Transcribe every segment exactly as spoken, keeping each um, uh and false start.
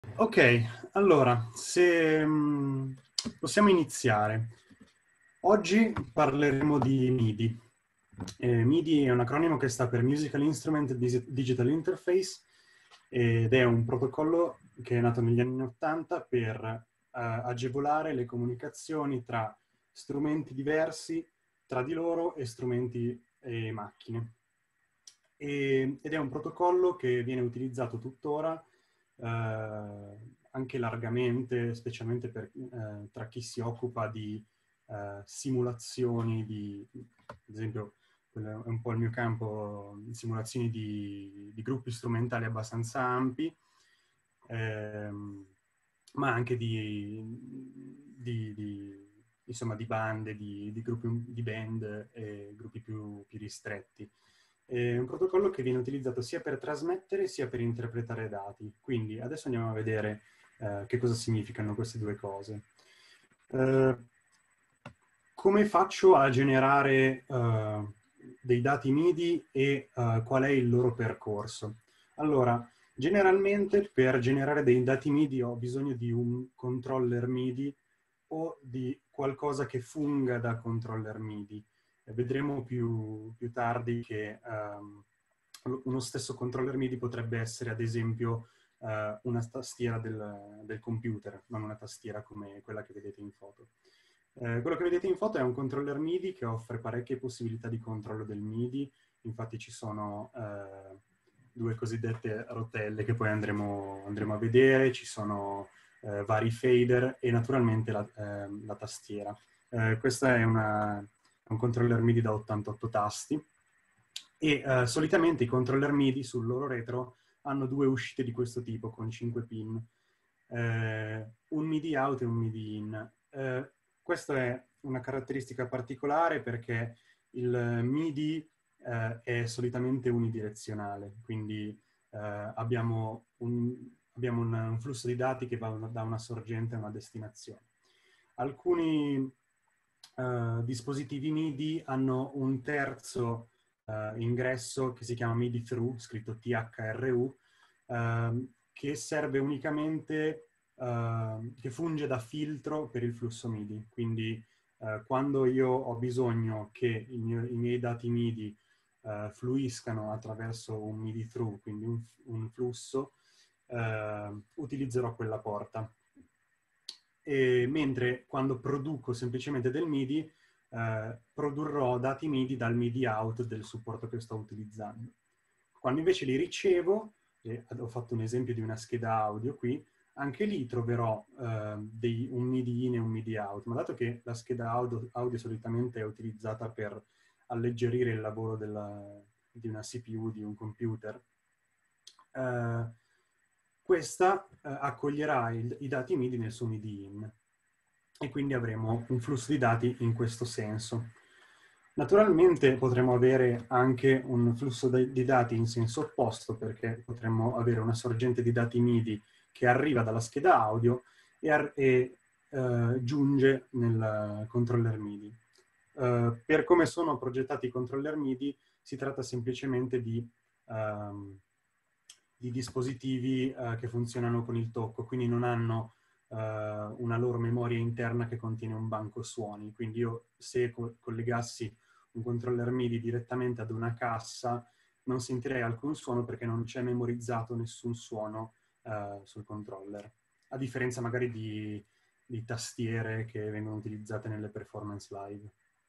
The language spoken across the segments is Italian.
Ok, allora, se mh, possiamo iniziare. Oggi parleremo di MIDI. Eh, MIDI è un acronimo che sta per Musical Instrument Dis- Digital Interface ed è un protocollo che è nato negli anni ottanta per eh, agevolare le comunicazioni tra strumenti diversi tra di loro e strumenti e macchine. E- ed è un protocollo che viene utilizzato tuttora eh, anche largamente, specialmente per, eh, tra chi si occupa di eh, simulazioni di, ad esempio, quello è un po' il mio campo, simulazioni di, di gruppi strumentali abbastanza ampi, ehm, ma anche di, di, di, insomma, di bande, di, di gruppi di band e gruppi più, più ristretti. È un protocollo che viene utilizzato sia per trasmettere sia per interpretare dati. Quindi adesso andiamo a vedere eh, che cosa significano queste due cose. Eh, come faccio a generare eh, dei dati MIDI e eh, qual è il loro percorso? Allora, generalmente per generare dei dati MIDI ho bisogno di un controller MIDI o di qualcosa che funga da controller MIDI. E vedremo più, più tardi che um, uno stesso controller MIDI potrebbe essere, ad esempio, uh, una tastiera del, del computer, non una tastiera come quella che vedete in foto. Eh, quello che vedete in foto è un controller MIDI che offre parecchie possibilità di controllo del MIDI. Infatti ci sono eh, due cosiddette rotelle che poi andremo, andremo a vedere, ci sono eh, vari fader e naturalmente la, eh, la tastiera. Eh, questo è una, un controller MIDI da ottantotto tasti e eh, solitamente i controller MIDI sul loro retro hanno due uscite di questo tipo con cinque pin, eh, un MIDI out e un MIDI in. Eh, questa è una caratteristica particolare perché il MIDI eh, è solitamente unidirezionale, quindi eh, abbiamo, un, abbiamo un, un flusso di dati che va da una sorgente a una destinazione. Alcuni eh, dispositivi MIDI hanno un terzo eh, ingresso che si chiama MIDI through, scritto T H R U, eh, che serve unicamente, eh, che funge da filtro per il flusso MIDI. Quindi eh, quando io ho bisogno che i, mio, i miei dati MIDI eh, fluiscano attraverso un MIDI through, quindi un, un flusso, eh, utilizzerò quella porta. E mentre quando produco semplicemente del MIDI, eh, produrrò dati MIDI dal MIDI out del supporto che sto utilizzando. Quando invece li ricevo, e ho fatto un esempio di una scheda audio qui, anche lì troverò eh, dei, un MIDI in e un MIDI out, ma dato che la scheda audio, audio solitamente è utilizzata per alleggerire il lavoro della, di una C P U, di un computer, eh, questa eh, accoglierà il, i dati MIDI nel suo MIDI in e quindi avremo un flusso di dati in questo senso. Naturalmente potremo avere anche un flusso di dati in senso opposto, perché potremmo avere una sorgente di dati MIDI che arriva dalla scheda audio e, e eh, giunge nel controller MIDI. Uh, per come sono progettati i controller MIDI, si tratta semplicemente di, um, di dispositivi uh, che funzionano con il tocco, quindi non hanno uh, una loro memoria interna che contiene un banco suoni. Quindi io se co- collegassi un controller MIDI direttamente ad una cassa non sentirei alcun suono perché non c'è memorizzato nessun suono uh, sul controller. A differenza magari di, di tastiere che vengono utilizzate nelle performance live.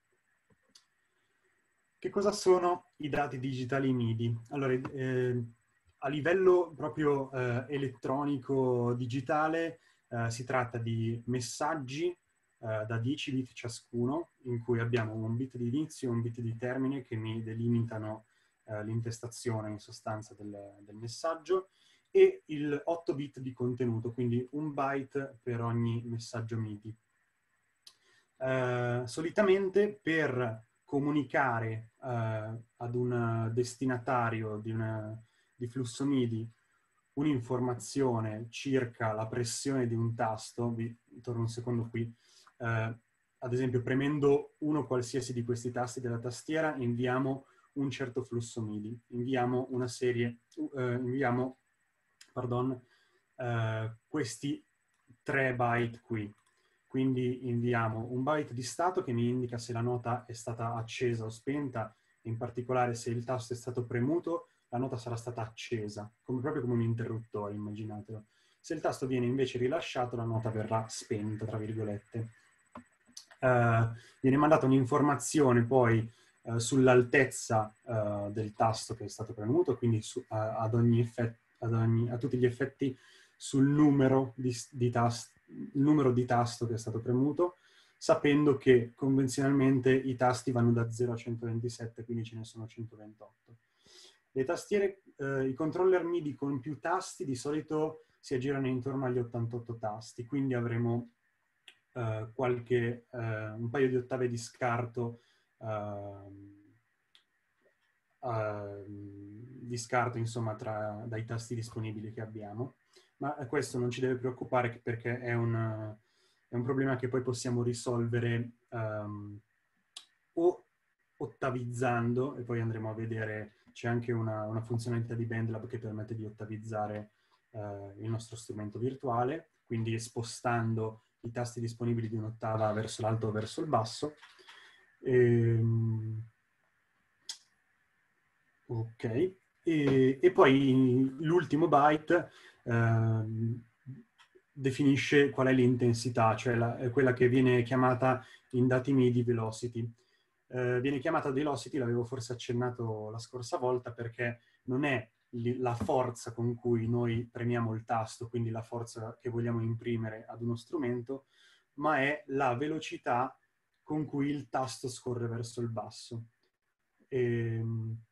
Che cosa sono i dati digitali MIDI? Allora, eh, a livello proprio eh, elettronico digitale eh, si tratta di messaggi eh, da dieci bit ciascuno, in cui abbiamo un bit di inizio e un bit di termine che mi delimitano eh, l'intestazione in sostanza del, del messaggio, e il otto bit di contenuto, quindi un byte per ogni messaggio MIDI. Eh, solitamente per comunicare eh, ad un destinatario di, una, di flusso MIDI un'informazione circa la pressione di un tasto, vi torno un secondo qui, eh, ad esempio premendo uno qualsiasi di questi tasti della tastiera inviamo un certo flusso MIDI, inviamo una serie, uh, inviamo, pardon, uh, questi tre byte qui. Quindi inviamo un byte di stato che mi indica se la nota è stata accesa o spenta, in particolare se il tasto è stato premuto, la nota sarà stata accesa, come, proprio come un interruttore, immaginatelo. Se il tasto viene invece rilasciato, la nota verrà spenta, tra virgolette. Uh, viene mandata un'informazione poi uh, sull'altezza uh, del tasto che è stato premuto, quindi su, uh, ad, ogni effett, ad ogni, a tutti gli effetti sul numero di, di tasto, il numero di tasto che è stato premuto, sapendo che convenzionalmente i tasti vanno da zero a centoventisette, quindi ce ne sono centoventotto. Le tastiere, eh, i controller MIDI con più tasti di solito si aggirano intorno agli ottantotto tasti, quindi avremo eh, qualche, eh, un paio di ottave di scarto, eh, eh, di scarto insomma tra, dai tasti disponibili che abbiamo. Ma questo non ci deve preoccupare perché è un, è un problema che poi possiamo risolvere um, o ottavizzando, e poi andremo a vedere, c'è anche una, una funzionalità di BandLab che permette di ottavizzare uh, il nostro strumento virtuale, quindi spostando i tasti disponibili di un'ottava verso l'alto o verso il basso. Ehm, ok, e, e poi l'ultimo byte eh, definisce qual è l'intensità, cioè la, quella che viene chiamata in dati MIDI velocity. Eh, viene chiamata velocity, l'avevo forse accennato la scorsa volta, perché non è la forza con cui noi premiamo il tasto, quindi la forza che vogliamo imprimere ad uno strumento, ma è la velocità con cui il tasto scorre verso il basso. E,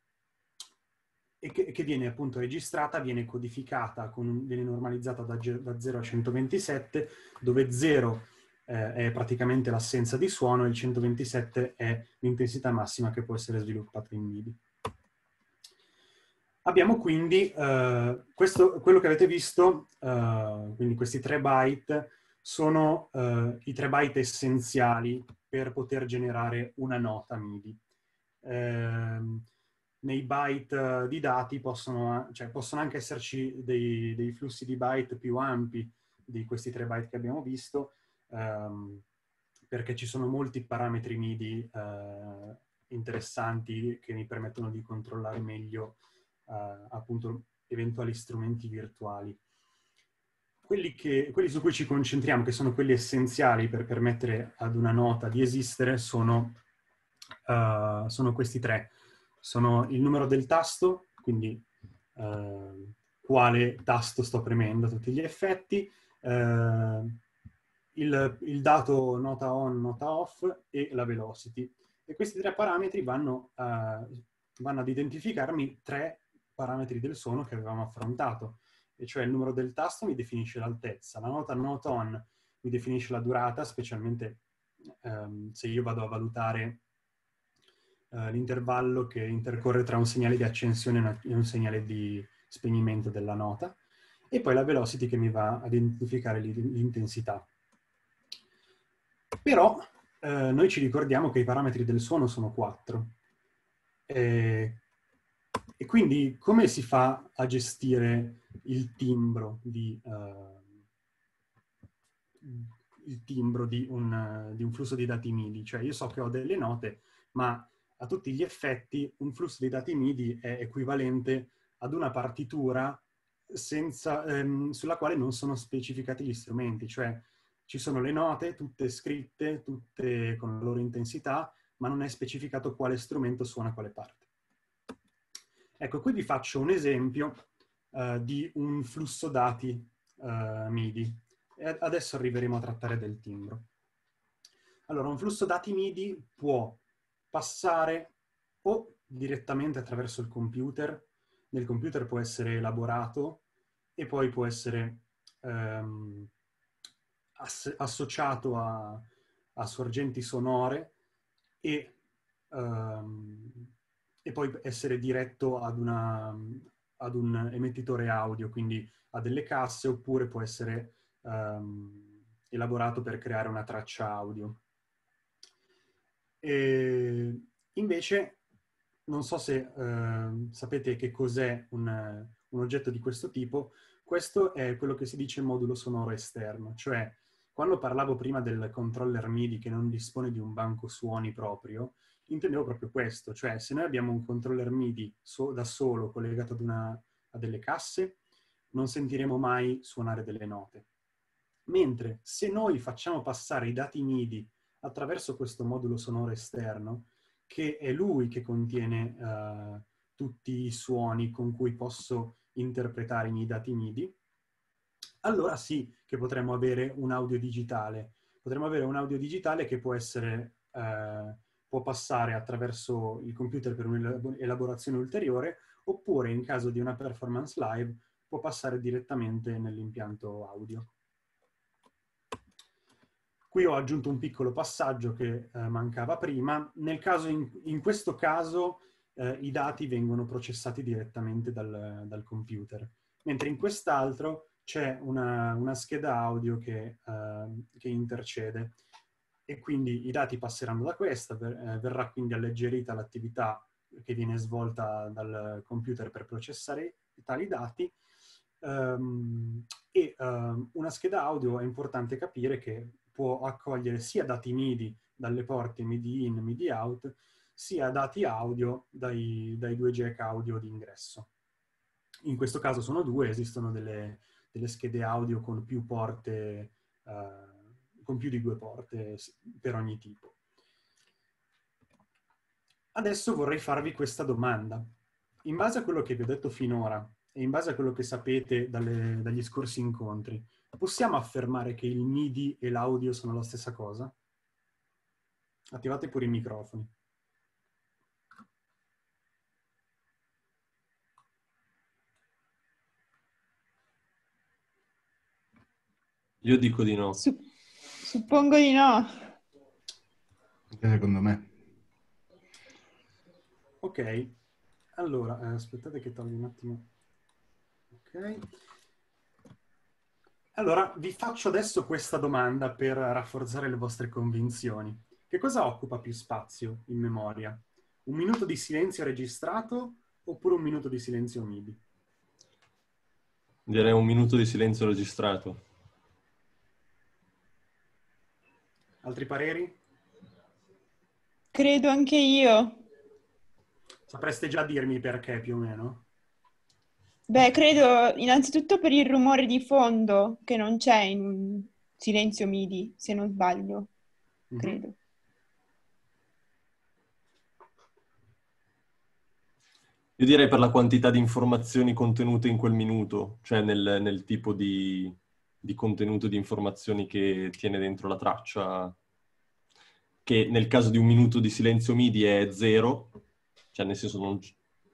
e che, che viene appunto registrata, viene codificata, con, viene normalizzata da, da zero a centoventisette, dove zero eh, è praticamente l'assenza di suono e il centoventisette è l'intensità massima che può essere sviluppata in MIDI. Abbiamo quindi eh, questo, quello che avete visto, eh, quindi questi tre byte, sono eh, i tre byte essenziali per poter generare una nota MIDI. Eh, nei byte di dati possono, cioè, possono anche esserci dei, dei flussi di byte più ampi di questi tre byte che abbiamo visto, ehm, perché ci sono molti parametri MIDI eh, interessanti che mi permettono di controllare meglio eh, appunto eventuali strumenti virtuali. Quelli, che, quelli su cui ci concentriamo, che sono quelli essenziali per permettere ad una nota di esistere, sono, uh, sono questi tre. Sono il numero del tasto, quindi uh, quale tasto sto premendo a tutti gli effetti, uh, il, il dato nota on, nota off e la velocity. E questi tre parametri vanno, uh, vanno ad identificarmi tre parametri del suono che avevamo affrontato. E cioè il numero del tasto mi definisce l'altezza, la nota note on mi definisce la durata, specialmente ehm, se io vado a valutare eh, l'intervallo che intercorre tra un segnale di accensione e un segnale di spegnimento della nota, e poi la velocity che mi va ad identificare l'intensità. Però eh, noi ci ricordiamo che i parametri del suono sono quattro. E, e quindi come si fa a gestire il timbro di, uh, il timbro di un, di un flusso di dati MIDI? Cioè io so che ho delle note, ma a tutti gli effetti un flusso di dati MIDI è equivalente ad una partitura senza, ehm, sulla quale non sono specificati gli strumenti, cioè ci sono le note tutte scritte, tutte con la loro intensità, ma non è specificato quale strumento suona quale parte. Ecco, qui vi faccio un esempio uh, di un flusso dati uh, MIDI. E adesso arriveremo a trattare del timbro. Allora, un flusso dati MIDI può passare o direttamente attraverso il computer, nel computer può essere elaborato e poi può essere um, ass associato a, a sorgenti sonore e um, e poi essere diretto ad, una, ad un emettitore audio, quindi a delle casse, oppure può essere um, elaborato per creare una traccia audio. E invece, non so se uh, sapete che cos'è un, un oggetto di questo tipo. questo è quello che si dice modulo sonoro esterno, cioè quando parlavo prima del controller MIDI che non dispone di un banco suoni proprio, intendevo proprio questo, cioè se noi abbiamo un controller MIDI so- da solo collegato ad una, a delle casse, non sentiremo mai suonare delle note. Mentre se noi facciamo passare i dati MIDI attraverso questo modulo sonoro esterno, che è lui che contiene uh, tutti i suoni con cui posso interpretare i miei dati MIDI, allora sì che potremmo avere un audio digitale. Potremmo avere un audio digitale che può essere, uh, può passare attraverso il computer per un'elaborazione ulteriore, oppure in caso di una performance live può passare direttamente nell'impianto audio. Qui ho aggiunto un piccolo passaggio che eh, mancava prima. Nel caso in, in questo caso eh, i dati vengono processati direttamente dal, dal computer, mentre in quest'altro c'è una, una scheda audio che, eh, che intercede e quindi i dati passeranno da questa, ver, eh, verrà quindi alleggerita l'attività che viene svolta dal computer per processare tali dati. Um, e um, una scheda audio è importante capire che può accogliere sia dati MIDI dalle porte MIDI in, MIDI out, sia dati audio dai, dai due jack audio di ingresso. In questo caso sono due, esistono delle, delle schede audio con più porte, uh, con più di due porte per ogni tipo. Adesso vorrei farvi questa domanda. In base a quello che vi ho detto finora e in base a quello che sapete dalle, dagli scorsi incontri, possiamo affermare che il MIDI e l'audio sono la stessa cosa? Attivate pure i microfoni. Io dico di no. Sup- suppongo di no. Anche secondo me. Ok, allora, eh, aspettate che tolgo un attimo. Ok. Allora, vi faccio adesso questa domanda per rafforzare le vostre convinzioni. Che cosa occupa più spazio in memoria? Un minuto di silenzio registrato oppure un minuto di silenzio MIDI? Direi un minuto di silenzio registrato. Altri pareri? Credo anche io. Sapreste già dirmi perché più o meno? Beh, credo innanzitutto per il rumore di fondo che non c'è in un silenzio MIDI, se non sbaglio. Mm-hmm. Credo. Io direi per la quantità di informazioni contenute in quel minuto, cioè nel, nel tipo di, di contenuto di informazioni che tiene dentro la traccia, che nel caso di un minuto di silenzio MIDI è zero, cioè nel senso non...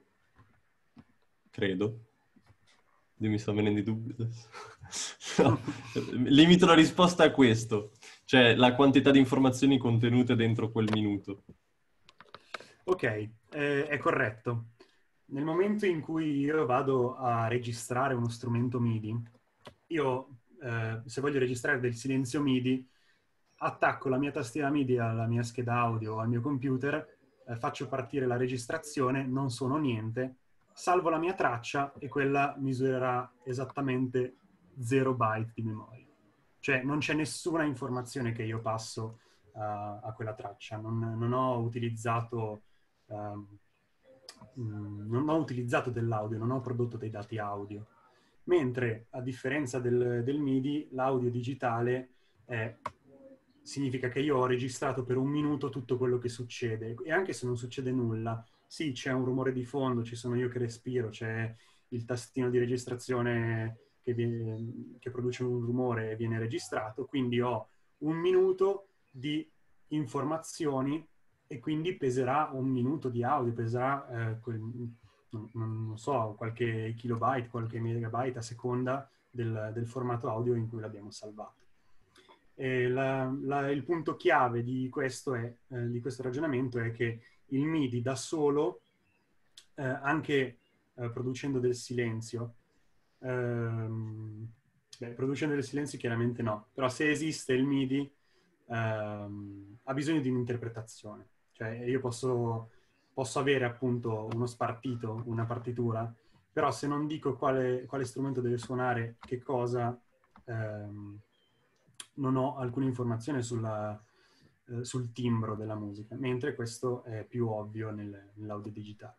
credo. Mi sta venendo i dubbi adesso. No, limito la risposta a questo, cioè la quantità di informazioni contenute dentro quel minuto. Ok, eh, è corretto. Nel momento in cui io vado a registrare uno strumento MIDI, io, eh, se voglio registrare del silenzio MIDI, attacco la mia tastiera MIDI alla mia scheda audio o al mio computer, eh, faccio partire la registrazione, non suono niente, salvo la mia traccia e quella misurerà esattamente zero byte di memoria. Cioè non c'è nessuna informazione che io passo uh, a quella traccia. Non, non ho utilizzato... Um, non ho utilizzato dell'audio, non ho prodotto dei dati audio. Mentre, a differenza del, del MIDI, l'audio digitale è, significa che io ho registrato per un minuto tutto quello che succede. E anche se non succede nulla, sì, c'è un rumore di fondo, ci sono io che respiro, c'è il tastino di registrazione che, viene, che produce un rumore e viene registrato, quindi ho un minuto di informazioni e quindi peserà un minuto di audio, peserà eh, quel, non, non so, qualche kilobyte, qualche megabyte a seconda del, del formato audio in cui l'abbiamo salvato. E la, la, il punto chiave di questo, è, eh, di questo ragionamento è che il MIDI da solo, eh, anche eh, producendo del silenzio, ehm, beh, producendo del silenzio chiaramente no, però se esiste il MIDI ehm, ha bisogno di un'interpretazione. Cioè io posso, posso avere appunto uno spartito, una partitura, però se non dico quale, quale strumento deve suonare che cosa, ehm, non ho alcuna informazione sulla, eh, sul timbro della musica, mentre questo è più ovvio nel, nell'audio digitale.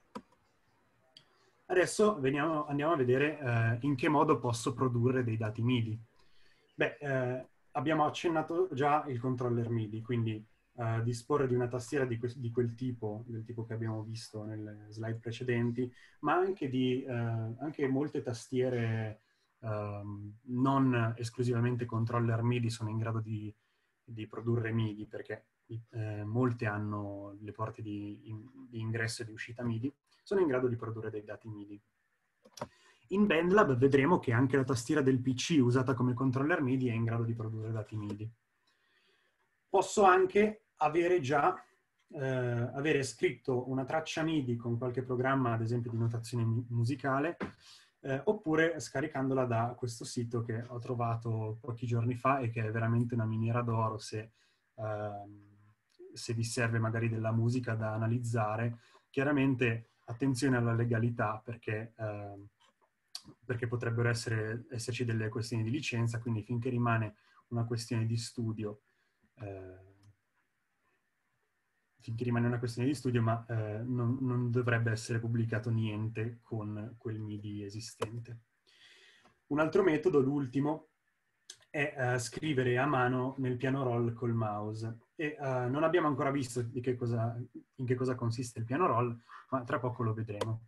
Adesso veniamo, andiamo a vedere eh, in che modo posso produrre dei dati MIDI. Beh, eh, abbiamo accennato già il controller MIDI, quindi eh, disporre di una tastiera di, que di quel tipo, del tipo che abbiamo visto nelle slide precedenti, ma anche di eh, anche molte tastiere eh, non esclusivamente controller MIDI sono in grado di, di produrre MIDI, perché eh, molte hanno le porte di, in, di ingresso e di uscita MIDI, sono in grado di produrre dei dati MIDI. In BandLab vedremo che anche la tastiera del P C usata come controller MIDI è in grado di produrre dati MIDI. Posso anche avere già eh, avere scritto una traccia MIDI con qualche programma, ad esempio di notazione musicale, eh, oppure scaricandola da questo sito che ho trovato pochi giorni fa e che è veramente una miniera d'oro se, eh, se vi serve magari della musica da analizzare. Chiaramente attenzione alla legalità, perché eh, perché potrebbero essere, esserci delle questioni di licenza, quindi finché rimane una questione di studio, eh, finché rimane una questione di studio, ma eh, non, non dovrebbe essere pubblicato niente con quel MIDI esistente. Un altro metodo, l'ultimo, è uh, scrivere a mano nel piano roll col mouse. E uh, non abbiamo ancora visto di che cosa, in che cosa consiste il piano roll, ma tra poco lo vedremo.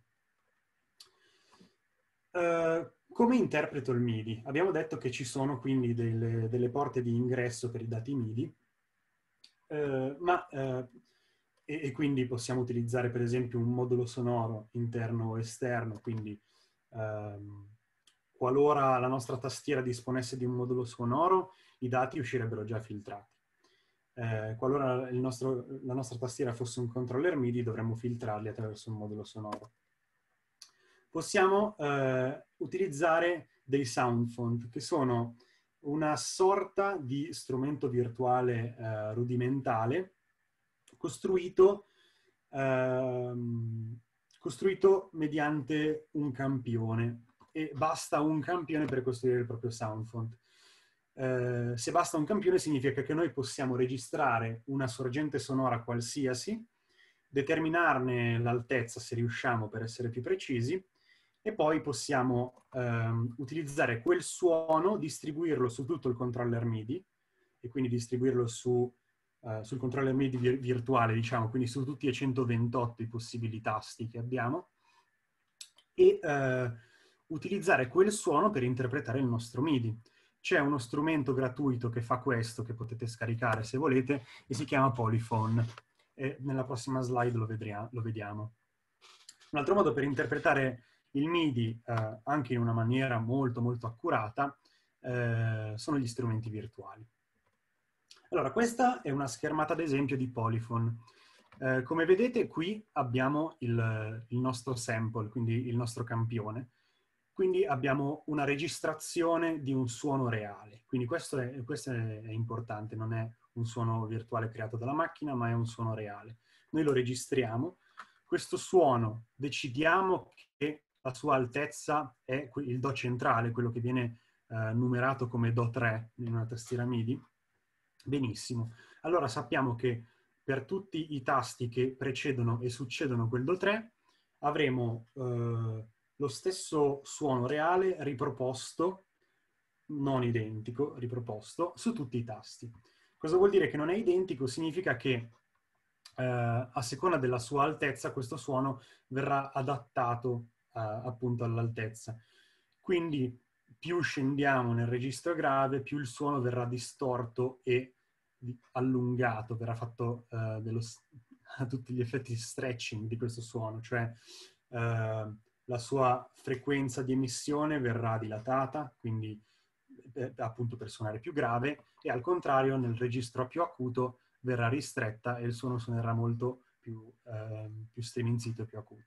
Uh, come interpreto il MIDI? Abbiamo detto che ci sono quindi delle, delle porte di ingresso per i dati MIDI, uh, ma, uh, e, e quindi possiamo utilizzare per esempio un modulo sonoro interno o esterno, quindi uh, qualora la nostra tastiera disponesse di un modulo sonoro, i dati uscirebbero già filtrati. Uh, qualora il nostro, la nostra tastiera fosse un controller MIDI, dovremmo filtrarli attraverso un modulo sonoro. Possiamo eh, utilizzare dei sound font, che sono una sorta di strumento virtuale eh, rudimentale costruito, ehm, costruito mediante un campione, e basta un campione per costruire il proprio sound font. Eh, se basta un campione significa che noi possiamo registrare una sorgente sonora qualsiasi, determinarne l'altezza se riusciamo per essere più precisi, e poi possiamo ehm, utilizzare quel suono, distribuirlo su tutto il controller MIDI, e quindi distribuirlo su, uh, sul controller MIDI vir virtuale, diciamo, quindi su tutti e centoventotto i possibili tasti che abbiamo, e uh, utilizzare quel suono per interpretare il nostro MIDI. C'è uno strumento gratuito che fa questo, che potete scaricare se volete, e si chiama Polyphone. E nella prossima slide lo, vedria, lo vediamo. Un altro modo per interpretare il MIDI eh, anche in una maniera molto molto accurata eh, sono gli strumenti virtuali. Allora, questa è una schermata ad esempio di Polyphone. Eh, come vedete qui abbiamo il, il nostro sample, quindi il nostro campione. Quindi abbiamo una registrazione di un suono reale. Quindi questo è, questo è importante, non è un suono virtuale creato dalla macchina, ma è un suono reale. Noi lo registriamo. Questo suono decidiamo che la sua altezza è il Do centrale, quello che viene eh, numerato come Do tre in una tastiera MIDI. Benissimo. Allora sappiamo che per tutti i tasti che precedono e succedono quel Do tre avremo eh, lo stesso suono reale riproposto, non identico, riproposto su tutti i tasti. Cosa vuol dire che non è identico? Significa che eh, a seconda della sua altezza questo suono verrà adattato eh, appunto all'altezza. Quindi più scendiamo nel registro grave, più il suono verrà distorto e allungato, verrà fatto eh, dello, a tutti gli effetti stretching di questo suono, cioè eh, la sua frequenza di emissione verrà dilatata, quindi eh, appunto per suonare più grave, e al contrario nel registro più acuto verrà ristretta e il suono suonerà molto più, eh, più striminzito e più acuto.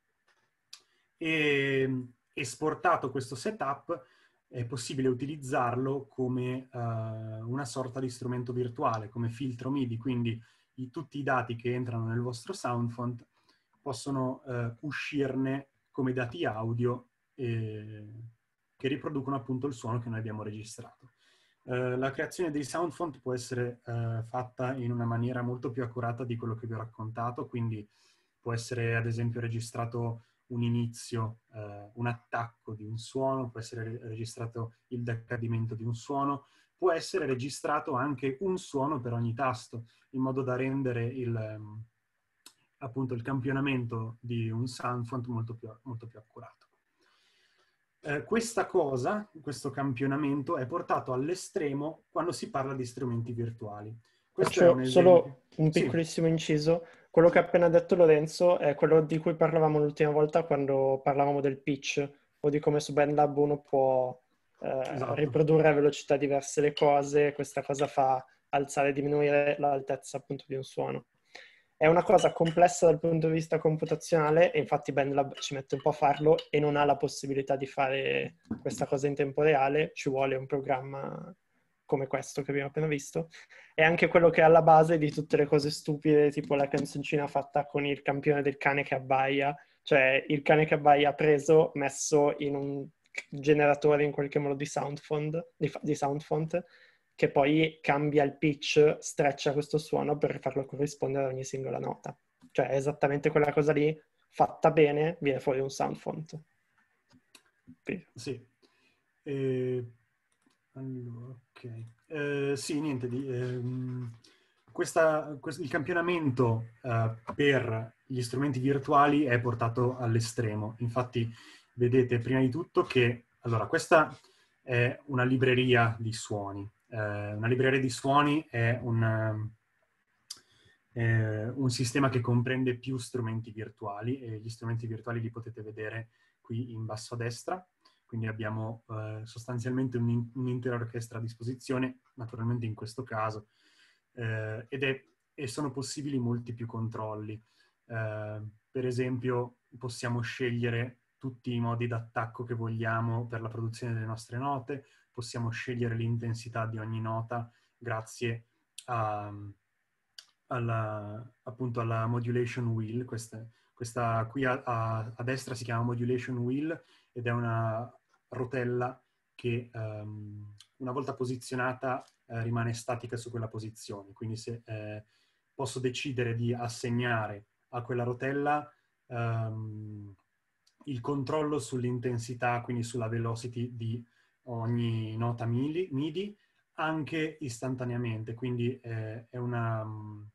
E esportato questo setup è possibile utilizzarlo come uh, una sorta di strumento virtuale, come filtro MIDI, quindi i, tutti i dati che entrano nel vostro sound font possono uh, uscirne come dati audio eh, che riproducono appunto il suono che noi abbiamo registrato. Eh, la creazione dei sound font può essere eh, fatta in una maniera molto più accurata di quello che vi ho raccontato, quindi può essere ad esempio registrato un inizio, eh, un attacco di un suono, può essere registrato il decadimento di un suono, può essere registrato anche un suono per ogni tasto, in modo da rendere il, um, appunto il campionamento di un sound font molto più, molto più accurato. Eh, questa cosa, questo campionamento, è portato all'estremo quando si parla di strumenti virtuali. Questo è un Faccio esempio. solo un Sì. piccolissimo inciso. Quello che ha appena detto Lorenzo è quello di cui parlavamo l'ultima volta quando parlavamo del pitch, o di come su BandLab uno può eh, Esatto. riprodurre a velocità diverse le cose. Questa cosa fa alzare e diminuire l'altezza appunto di un suono. È una cosa complessa dal punto di vista computazionale e infatti BandLab ci mette un po' a farlo e non ha la possibilità di fare questa cosa in tempo reale. Ci vuole un programma come questo che abbiamo appena visto. È anche quello che è alla base di tutte le cose stupide, tipo la canzoncina fatta con il campione del cane che abbaia, cioè il cane che abbaia preso, messo in un generatore in qualche modo di sound font, di, di sound font, che poi cambia il pitch, streccia questo suono per farlo corrispondere ad ogni singola nota. Cioè è esattamente quella cosa lì, fatta bene, viene fuori un sound font. Sì. E... Allora, ok. Eh, sì, niente di... Ehm, questa, quest- il campionamento eh, per gli strumenti virtuali è portato all'estremo. Infatti, vedete prima di tutto che... Allora, questa è una libreria di suoni. Eh, una libreria di suoni è un, eh, un sistema che comprende più strumenti virtuali e gli strumenti virtuali li potete vedere qui in basso a destra. Quindi abbiamo eh, sostanzialmente un, un'intera orchestra a disposizione, naturalmente in questo caso, eh, ed è, e sono possibili molti più controlli. Eh, per esempio, possiamo scegliere tutti i modi d'attacco che vogliamo per la produzione delle nostre note, possiamo scegliere l'intensità di ogni nota grazie a, alla, appunto alla modulation wheel. Questa, questa qui a, a, a destra si chiama modulation wheel ed è una rotella che um, una volta posizionata eh, rimane statica su quella posizione. Quindi se eh, posso decidere di assegnare a quella rotella um, il controllo sull'intensità, quindi sulla velocity di ogni nota MIDI, anche istantaneamente. Quindi eh, è una... Um,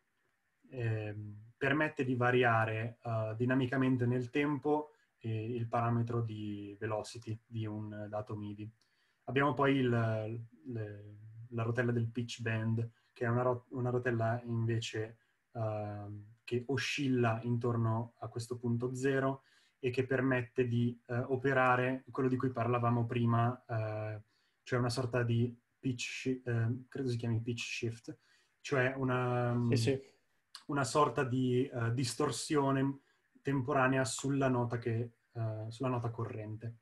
eh, permette di variare uh, dinamicamente nel tempo eh, il parametro di velocity di un dato MIDI. Abbiamo poi il, le, la rotella del pitch bend, che è una, ro- una rotella invece uh, che oscilla intorno a questo punto zero e che permette di uh, operare quello di cui parlavamo prima, uh, cioè una sorta di pitch, uh, credo si chiami pitch shift, cioè una... Sì, sì. una sorta di uh, distorsione temporanea sulla nota, che, uh, sulla nota corrente.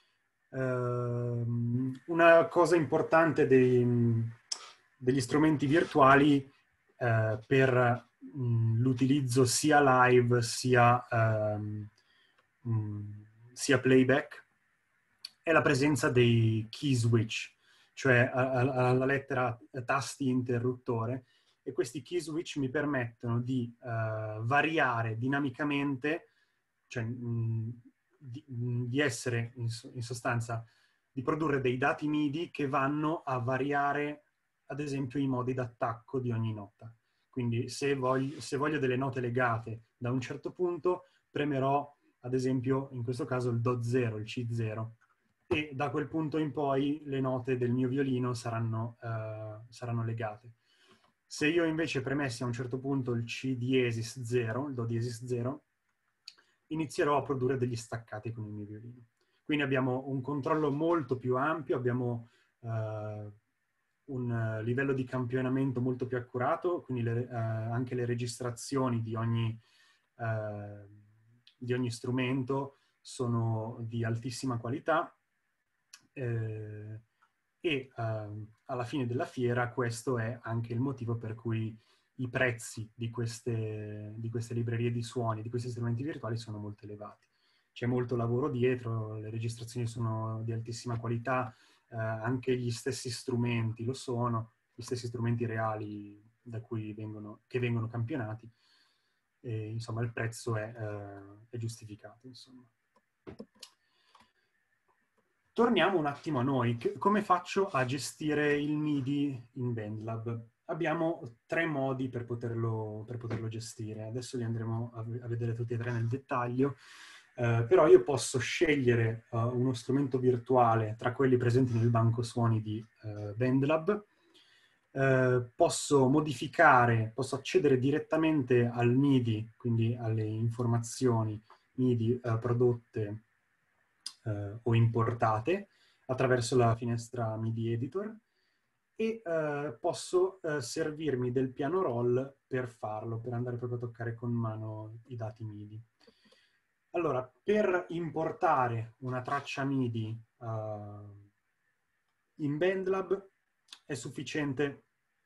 Uh, una cosa importante dei, degli strumenti virtuali uh, per um, l'utilizzo sia live sia, um, um, sia playback è la presenza dei key switch, cioè alla lettera tasti interruttore. E questi key switch mi permettono di uh, variare dinamicamente, cioè mh, di, mh, di essere in, in sostanza, di produrre dei dati MIDI che vanno a variare, ad esempio, i modi d'attacco di ogni nota. Quindi se voglio, se voglio delle note legate da un certo punto, premerò, ad esempio, in questo caso il Do zero, il C zero, e da quel punto in poi le note del mio violino saranno, uh, saranno legate. Se io invece premessi a un certo punto il C diesis zero, il Do diesis zero, inizierò a produrre degli staccati con il mio violino. Quindi abbiamo un controllo molto più ampio, abbiamo uh, un livello di campionamento molto più accurato, quindi le, uh, anche le registrazioni di ogni, uh, di ogni strumento sono di altissima qualità. Eh, e uh, alla fine della fiera questo è anche il motivo per cui i prezzi di queste, di queste librerie di suoni, di questi strumenti virtuali sono molto elevati. c'è molto lavoro dietro, le registrazioni sono di altissima qualità, eh, anche gli stessi strumenti lo sono, gli stessi strumenti reali da cui vengono, che vengono campionati, e insomma il prezzo è, eh, è giustificato, insomma. Torniamo un attimo a noi. Come faccio a gestire il MIDI in BandLab? Abbiamo tre modi per poterlo, per poterlo gestire. Adesso li andremo a, a vedere tutti e tre nel dettaglio, eh, però io posso scegliere uh, uno strumento virtuale tra quelli presenti nel banco suoni di uh, BandLab. Uh, posso modificare, posso accedere direttamente al MIDI, quindi alle informazioni MIDI uh, prodotte Uh, o importate attraverso la finestra MIDI Editor e uh, posso uh, servirmi del piano roll per farlo, per andare proprio a toccare con mano i dati MIDI. Allora, per importare una traccia MIDI uh, in BandLab è sufficiente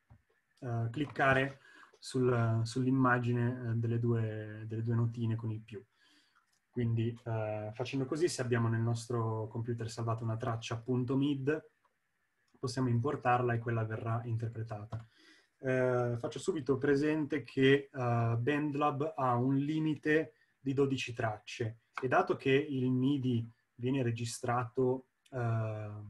uh, cliccare sul, sull'immagine delle due, delle due notine con il più. Quindi eh, facendo così, se abbiamo nel nostro computer salvato una traccia .mid, possiamo importarla e quella verrà interpretata. Eh, faccio subito presente che uh, BandLab ha un limite di dodici tracce e dato che il MIDI viene registrato uh,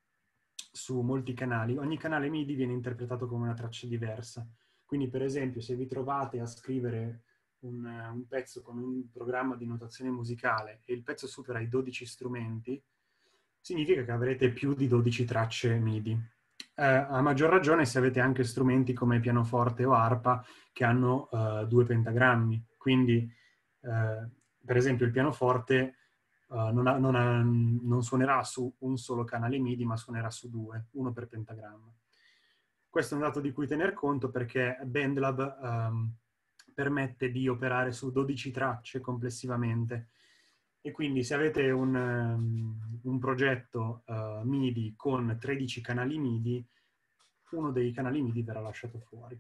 su molti canali, ogni canale MIDI viene interpretato come una traccia diversa. Quindi per esempio se vi trovate a scrivere Un, un pezzo con un programma di notazione musicale e il pezzo supera i dodici strumenti, significa che avrete più di dodici tracce MIDI. Eh, a maggior ragione se avete anche strumenti come pianoforte o arpa che hanno uh, due pentagrammi. Quindi, uh, per esempio, il pianoforte uh, non, ha, non, ha, non suonerà su un solo canale MIDI, ma suonerà su due, uno per pentagramma. Questo è un dato di cui tener conto perché BandLab um, permette di operare su dodici tracce complessivamente e quindi se avete un, um, un progetto uh, MIDI con tredici canali MIDI, uno dei canali MIDI verrà lasciato fuori.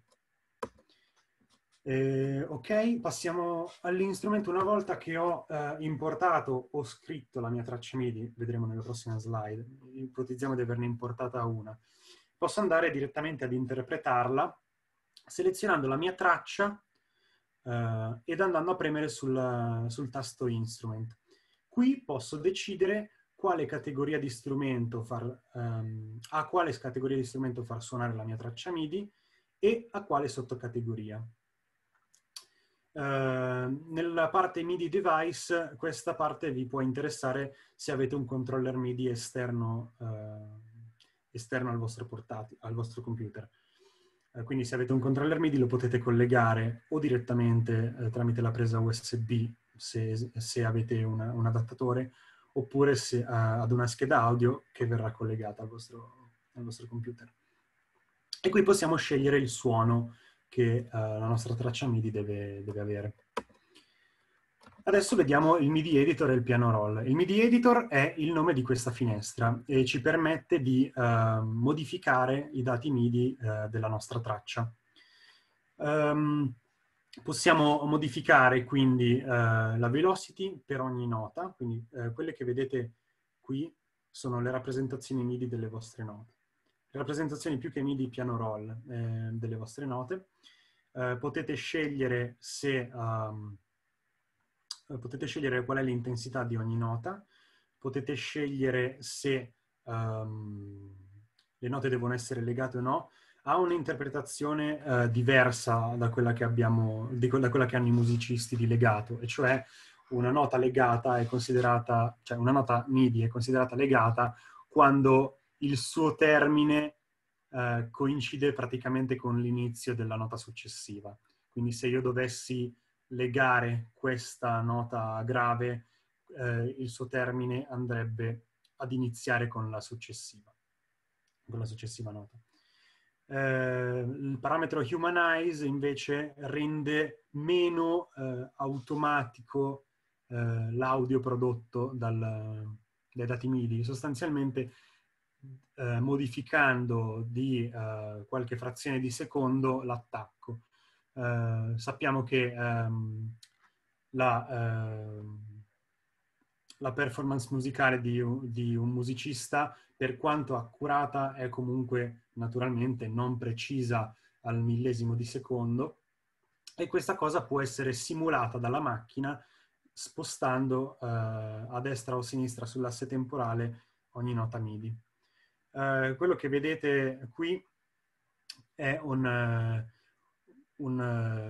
Eh, ok, passiamo all'instrumento. Una volta che ho uh, importato o scritto la mia traccia MIDI, vedremo nella prossima slide, ipotizziamo di averne importata una, posso andare direttamente ad interpretarla selezionando la mia traccia Uh, ed andando a premere sul, sul tasto Instrument. Qui posso decidere quale categoria di strumento far, um, a quale categoria di strumento far suonare la mia traccia MIDI e a quale sottocategoria. Uh, nella parte MIDI device, questa parte vi può interessare se avete un controller MIDI esterno, uh, esterno al vostro portatile, al vostro computer. Quindi se avete un controller MIDI lo potete collegare o direttamente eh, tramite la presa U S B se, se avete una, un adattatore, oppure se, uh, ad una scheda audio che verrà collegata al vostro, al vostro computer. E qui possiamo scegliere il suono che uh, la nostra traccia MIDI deve, deve avere. Adesso vediamo il MIDI Editor e il piano roll. Il MIDI Editor è il nome di questa finestra e ci permette di uh, modificare i dati MIDI uh, della nostra traccia. Um, possiamo modificare quindi uh, la velocity per ogni nota, quindi uh, quelle che vedete qui sono le rappresentazioni MIDI delle vostre note. Le rappresentazioni più che MIDI piano roll eh, delle vostre note. Uh, potete scegliere se... Um, Potete scegliere qual è l'intensità di ogni nota, potete scegliere se um, le note devono essere legate o no. Ha un'interpretazione uh, diversa da quella che abbiamo, di, da quella che hanno i musicisti di legato, e cioè una nota legata è considerata, cioè una nota MIDI è considerata legata quando il suo termine uh, coincide praticamente con l'inizio della nota successiva. Quindi se io dovessi legare questa nota grave, eh, il suo termine andrebbe ad iniziare con la successiva, con la successiva nota. Eh, il parametro Humanize invece rende meno eh, automatico eh, l'audio prodotto dal, dai dati MIDI, sostanzialmente eh, modificando di eh, qualche frazione di secondo l'attacco. Uh, sappiamo che um, la, uh, la performance musicale di, di un musicista, per quanto accurata, è comunque naturalmente non precisa al millesimo di secondo, e questa cosa può essere simulata dalla macchina spostando eh, a destra o a sinistra sull'asse temporale ogni nota MIDI. Eh, quello che vedete qui è un, uh, un,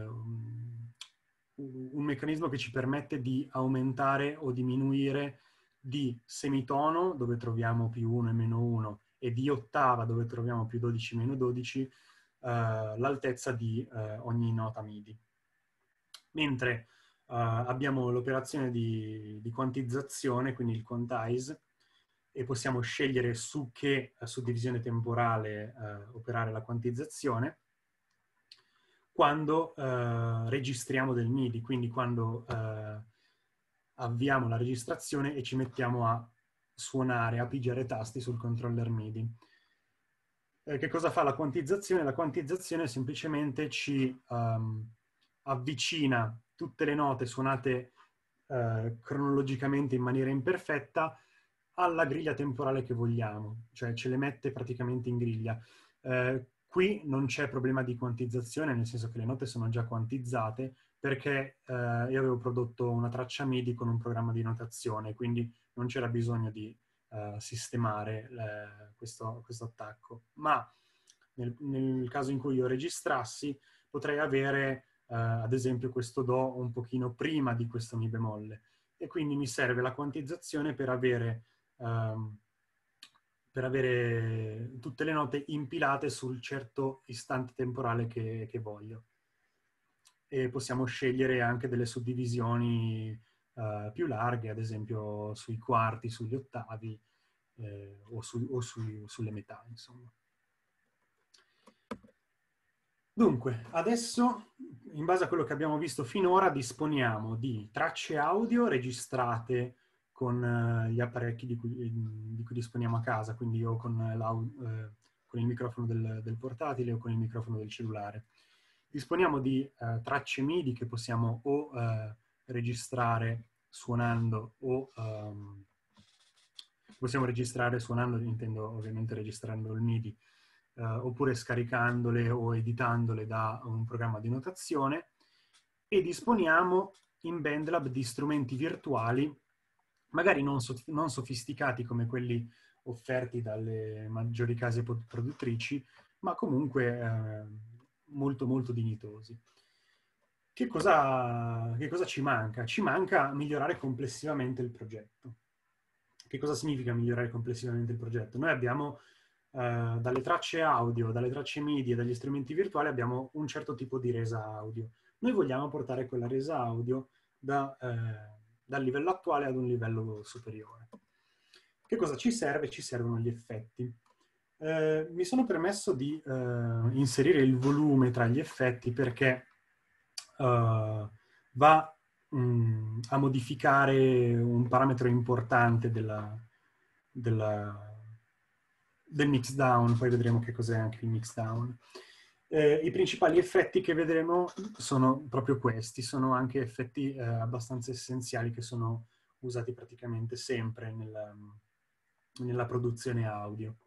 uh, un meccanismo che ci permette di aumentare o diminuire di semitono, dove troviamo più uno e meno uno, e di ottava, dove troviamo più dodici meno dodici, uh, l'altezza di uh, ogni nota MIDI. Mentre uh, abbiamo l'operazione di, di quantizzazione, quindi il quantize, e possiamo scegliere su che suddivisione temporale eh, operare la quantizzazione quando eh, registriamo del MIDI, quindi quando eh, avviamo la registrazione e ci mettiamo a suonare, a pigiare tasti sul controller MIDI. Eh, che cosa fa la quantizzazione? La quantizzazione semplicemente ci um, avvicina tutte le note suonate eh, cronologicamente in maniera imperfetta alla griglia temporale che vogliamo, cioè ce le mette praticamente in griglia. Eh, qui non c'è problema di quantizzazione, nel senso che le note sono già quantizzate, perché eh, io avevo prodotto una traccia MIDI con un programma di notazione, quindi non c'era bisogno di eh, sistemare eh, questo, questo attacco. Ma nel, nel caso in cui io registrassi, potrei avere eh, ad esempio questo Do un pochino prima di questo Mi bemolle, e quindi mi serve la quantizzazione per avere Um, per avere tutte le note impilate sul certo istante temporale che, che voglio. E possiamo scegliere anche delle suddivisioni uh, più larghe, ad esempio sui quarti, sugli ottavi eh, o, su, o sui, sulle metà, insomma. Dunque, adesso, in base a quello che abbiamo visto finora, disponiamo di tracce audio registrate con uh, gli apparecchi di cui, di cui disponiamo a casa, quindi o con, uh, con il microfono del, del portatile o con il microfono del cellulare. Disponiamo di uh, tracce MIDI che possiamo o uh, registrare suonando o um, possiamo registrare suonando, intendo ovviamente registrando il MIDI, uh, oppure scaricandole o editandole da un programma di notazione, e disponiamo in BandLab di strumenti virtuali magari non, so, non sofisticati come quelli offerti dalle maggiori case produttrici, ma comunque eh, molto molto dignitosi. Che cosa, che cosa ci manca? Ci manca migliorare complessivamente il progetto. Che cosa significa migliorare complessivamente il progetto? Noi abbiamo eh, dalle tracce audio, dalle tracce MIDI e dagli strumenti virtuali abbiamo un certo tipo di resa audio. Noi vogliamo portare quella resa audio da... Eh, dal livello attuale ad un livello superiore. Che cosa ci serve? Ci servono gli effetti. Eh, mi sono permesso di eh, inserire il volume tra gli effetti perché eh, va mh, a modificare un parametro importante della, della, del mixdown, poi vedremo che cos'è anche il mixdown. Eh, I principali effetti che vedremo sono proprio questi, sono anche effetti eh, abbastanza essenziali che sono usati praticamente sempre nella, nella produzione audio.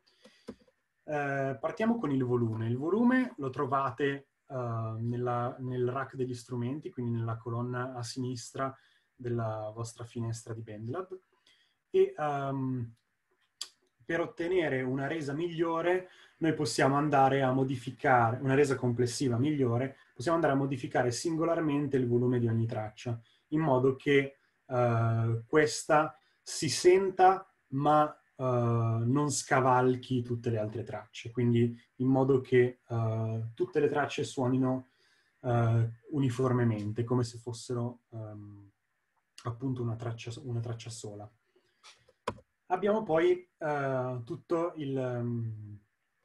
Eh, partiamo con il volume. Il volume lo trovate eh, nella, nel rack degli strumenti, quindi nella colonna a sinistra della vostra finestra di BandLab, e um, per ottenere una resa migliore noi possiamo andare a modificare, una resa complessiva migliore, possiamo andare a modificare singolarmente il volume di ogni traccia, in modo che uh, questa si senta ma uh, non scavalchi tutte le altre tracce, quindi in modo che uh, tutte le tracce suonino uh, uniformemente, come se fossero um, appunto una traccia, una traccia sola. Abbiamo poi uh, tutto il... Um,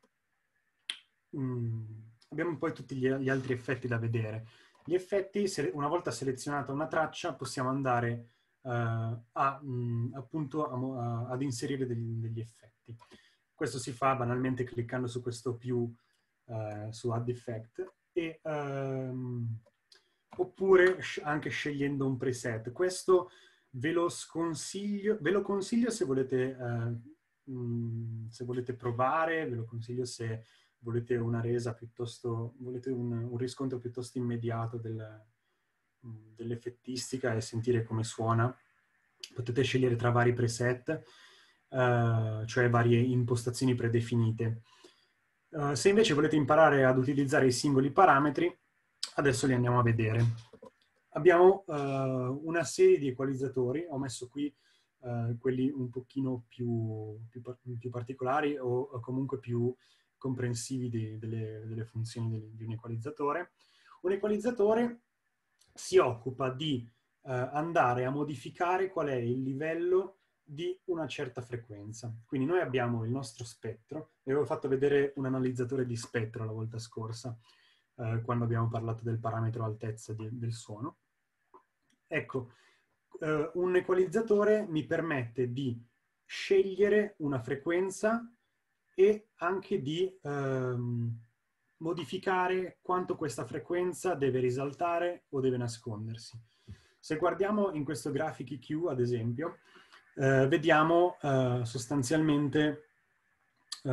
um, abbiamo poi tutti gli, gli altri effetti da vedere. Gli effetti, se, una volta selezionata una traccia, possiamo andare uh, a, um, appunto a, a, ad inserire degli, degli effetti. Questo si fa banalmente cliccando su questo più, uh, su Add Effect, e, um, oppure anche scegliendo un preset. Questo ve lo sconsiglio, ve lo consiglio se volete, eh, mh, se volete provare, ve lo consiglio se volete una resa piuttosto, volete un, un riscontro piuttosto immediato del, dell'effettistica e sentire come suona. Potete scegliere tra vari preset, uh, cioè varie impostazioni predefinite. Uh, se invece volete imparare ad utilizzare i singoli parametri, adesso li andiamo a vedere. Abbiamo uh, una serie di equalizzatori, ho messo qui uh, quelli un pochino più, più, più particolari o, o comunque più comprensivi di, delle, delle funzioni di, di un equalizzatore. Un equalizzatore si occupa di uh, andare a modificare qual è il livello di una certa frequenza. Quindi noi abbiamo il nostro spettro, e avevo fatto vedere un analizzatore di spettro la volta scorsa, uh, quando abbiamo parlato del parametro altezza di, del suono. Ecco, uh, un equalizzatore mi permette di scegliere una frequenza e anche di um, modificare quanto questa frequenza deve risaltare o deve nascondersi. Se guardiamo in questo graphic E Q, ad esempio, eh, vediamo eh, sostanzialmente eh,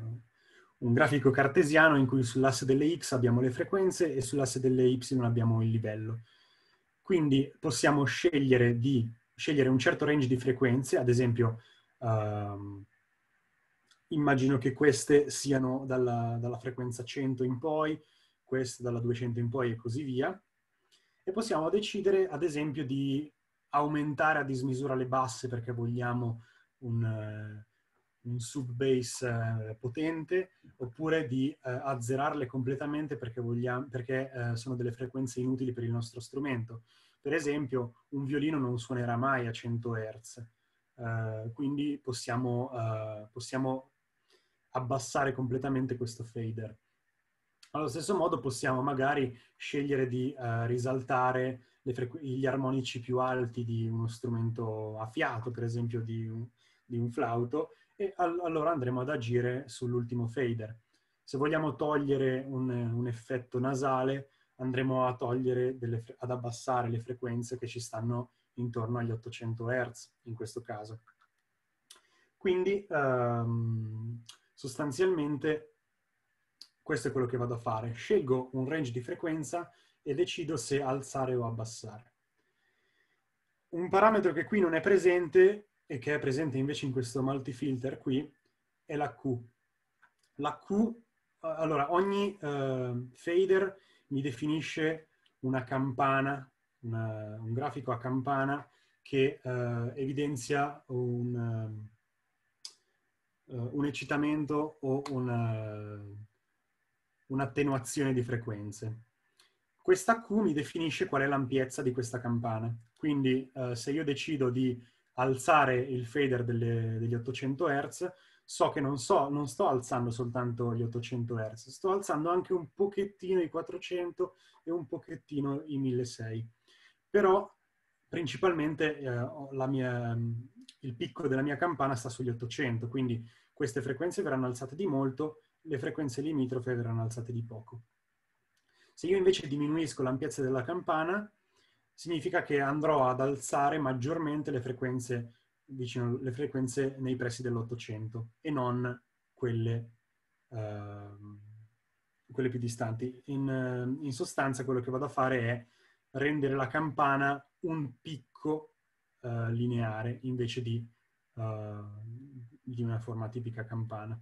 un grafico cartesiano in cui sull'asse delle X abbiamo le frequenze e sull'asse delle Y abbiamo il livello. Quindi possiamo scegliere di scegliere un certo range di frequenze, ad esempio ehm, immagino che queste siano dalla, dalla frequenza cento in poi, queste dalla duecento in poi e così via. E possiamo decidere, ad esempio, di aumentare a dismisura le basse perché vogliamo un, uh, un sub-bass uh, potente, oppure di uh, azzerarle completamente perché, vogliamo, perché uh, sono delle frequenze inutili per il nostro strumento. Per esempio, un violino non suonerà mai a cento hertz, uh, quindi possiamo, uh, possiamo abbassare completamente questo fader. Allo stesso modo possiamo magari scegliere di uh, risaltare le gli armonici più alti di uno strumento a fiato, per esempio di un, di un flauto, e all allora andremo ad agire sull'ultimo fader. Se vogliamo togliere un, un effetto nasale, andremo a togliere delle, ad abbassare le frequenze che ci stanno intorno agli ottocento hertz, in questo caso. Quindi um, sostanzialmente questo è quello che vado a fare. Scelgo un range di frequenza e decido se alzare o abbassare. Un parametro che qui non è presente e che è presente invece in questo multifilter qui è la Q. La Q, allora ogni uh, fader mi definisce una campana, una, un grafico a campana che uh, evidenzia un, uh, un eccitamento o una un'attenuazione di frequenze. Questa Q mi definisce qual è l'ampiezza di questa campana. Quindi eh, se io decido di alzare il fader delle, degli ottocento hertz, so che non, so, non sto alzando soltanto gli ottocento hertz, sto alzando anche un pochettino i quattrocento e un pochettino i milleseicento. Però principalmente eh, la mia, il picco della mia campana sta sugli ottocento, quindi queste frequenze verranno alzate di molto, le frequenze limitrofe verranno alzate di poco. Se io invece diminuisco l'ampiezza della campana, significa che andrò ad alzare maggiormente le frequenze, vicino, le frequenze nei pressi dell'ottocento e non quelle, uh, quelle più distanti. In, in sostanza quello che vado a fare è rendere la campana un picco uh, lineare invece di, uh, di una forma tipica campana.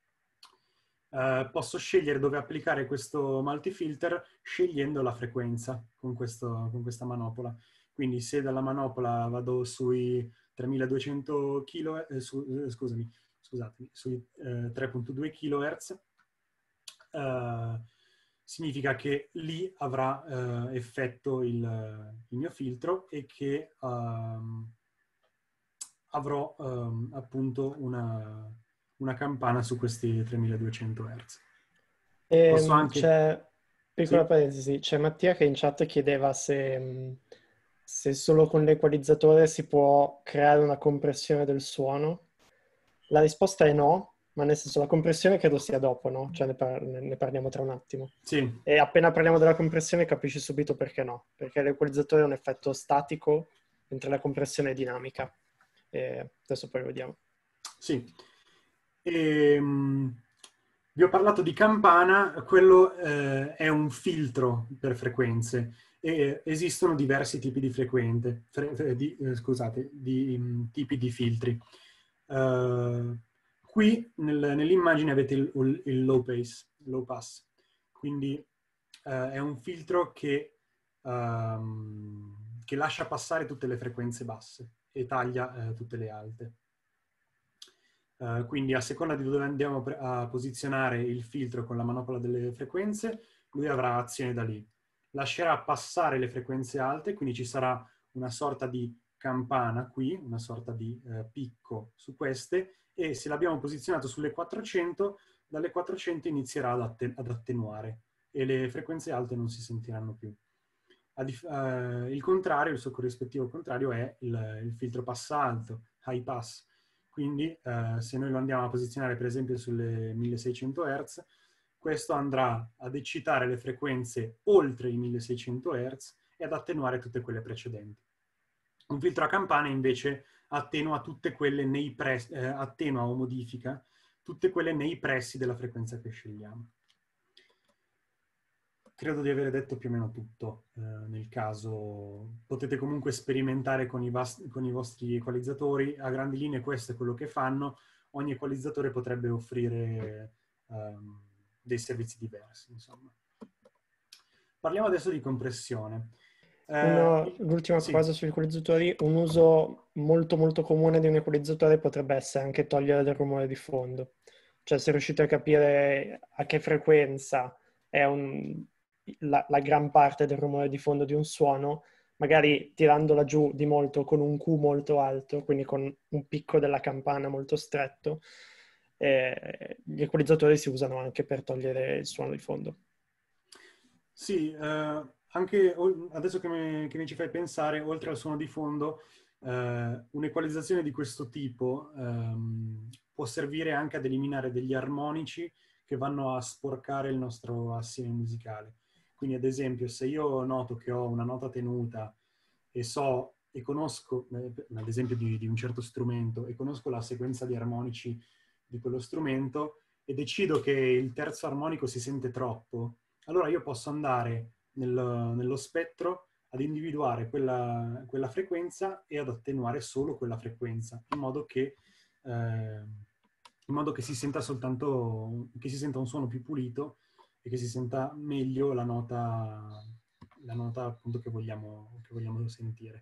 Uh, posso scegliere dove applicare questo multifilter scegliendo la frequenza con, questo, con questa manopola. Quindi se dalla manopola vado sui tremiladuecento kilo, eh, su, eh, scusami, scusatemi, sui eh, tre virgola due kilohertz, uh, significa che lì avrà uh, effetto il, il mio filtro e che uh, avrò um, appunto una... una campana su questi tremiladuecento hertz. Ehm, anche... C'è, piccola sì? parentesi, c'è Mattia che in chat chiedeva se, se solo con l'equalizzatore si può creare una compressione del suono. La risposta è no, ma nel senso la compressione credo sia dopo, no? Cioè ne, par ne parliamo tra un attimo. Sì. E appena parliamo della compressione capisci subito perché no. Perché l'equalizzatore è un effetto statico mentre la compressione è dinamica. E adesso poi lo vediamo. Sì. Ehm, vi ho parlato di campana, quello eh, è un filtro per frequenze e esistono diversi tipi di frequente, fre- di, eh, scusate, di um, tipi di filtri. Uh, qui nel, nell'immagine avete il, il low pass, low pass, quindi uh, è un filtro che, um, che lascia passare tutte le frequenze basse e taglia uh, tutte le alte. Uh, quindi a seconda di dove andiamo a posizionare il filtro con la manopola delle frequenze, lui avrà azione da lì. Lascerà passare le frequenze alte, quindi ci sarà una sorta di campana qui, una sorta di uh, picco su queste, e se l'abbiamo posizionato sulle quattrocento, dalle quattrocento inizierà ad, atten- ad attenuare e le frequenze alte non si sentiranno più. Dif- uh, il contrario, il suo corrispettivo contrario è il, il filtro passa alto, high pass. Quindi uh, se noi lo andiamo a posizionare per esempio sulle milleseicento hertz, questo andrà ad eccitare le frequenze oltre i milleseicento hertz e ad attenuare tutte quelle precedenti. Un filtro a campana invece attenua tutte quelle nei pressi, eh, attenua o modifica tutte quelle nei pressi della frequenza che scegliamo. Credo di aver detto più o meno tutto. Eh, nel caso potete comunque sperimentare con i, con i vostri equalizzatori. A grandi linee questo è quello che fanno. Ogni equalizzatore potrebbe offrire um, dei servizi diversi, insomma. Parliamo adesso di compressione. Eh, l'ultima sì. cosa sugli equalizzatori, un uso molto molto comune di un equalizzatore potrebbe essere anche togliere del rumore di fondo. Cioè se riuscite a capire a che frequenza è un, la, la gran parte del rumore di fondo di un suono, magari tirandola giù di molto con un Q molto alto, quindi con un picco della campana molto stretto, eh, gli equalizzatori si usano anche per togliere il suono di fondo. Sì, eh, anche adesso che mi, che mi ci fai pensare, oltre al suono di fondo, eh, un'equalizzazione di questo tipo ehm, può servire anche ad eliminare degli armonici che vanno a sporcare il nostro assieme musicale. Quindi ad esempio se io noto che ho una nota tenuta e so e conosco, eh, ad esempio di, di un certo strumento, e conosco la sequenza di armonici di quello strumento e decido che il terzo armonico si sente troppo, allora io posso andare nel, nello spettro ad individuare quella, quella frequenza e ad attenuare solo quella frequenza, in modo che, eh, in modo che si senta soltanto, che si senta un suono più pulito e che si senta meglio la nota, la nota appunto che vogliamo, che vogliamo sentire.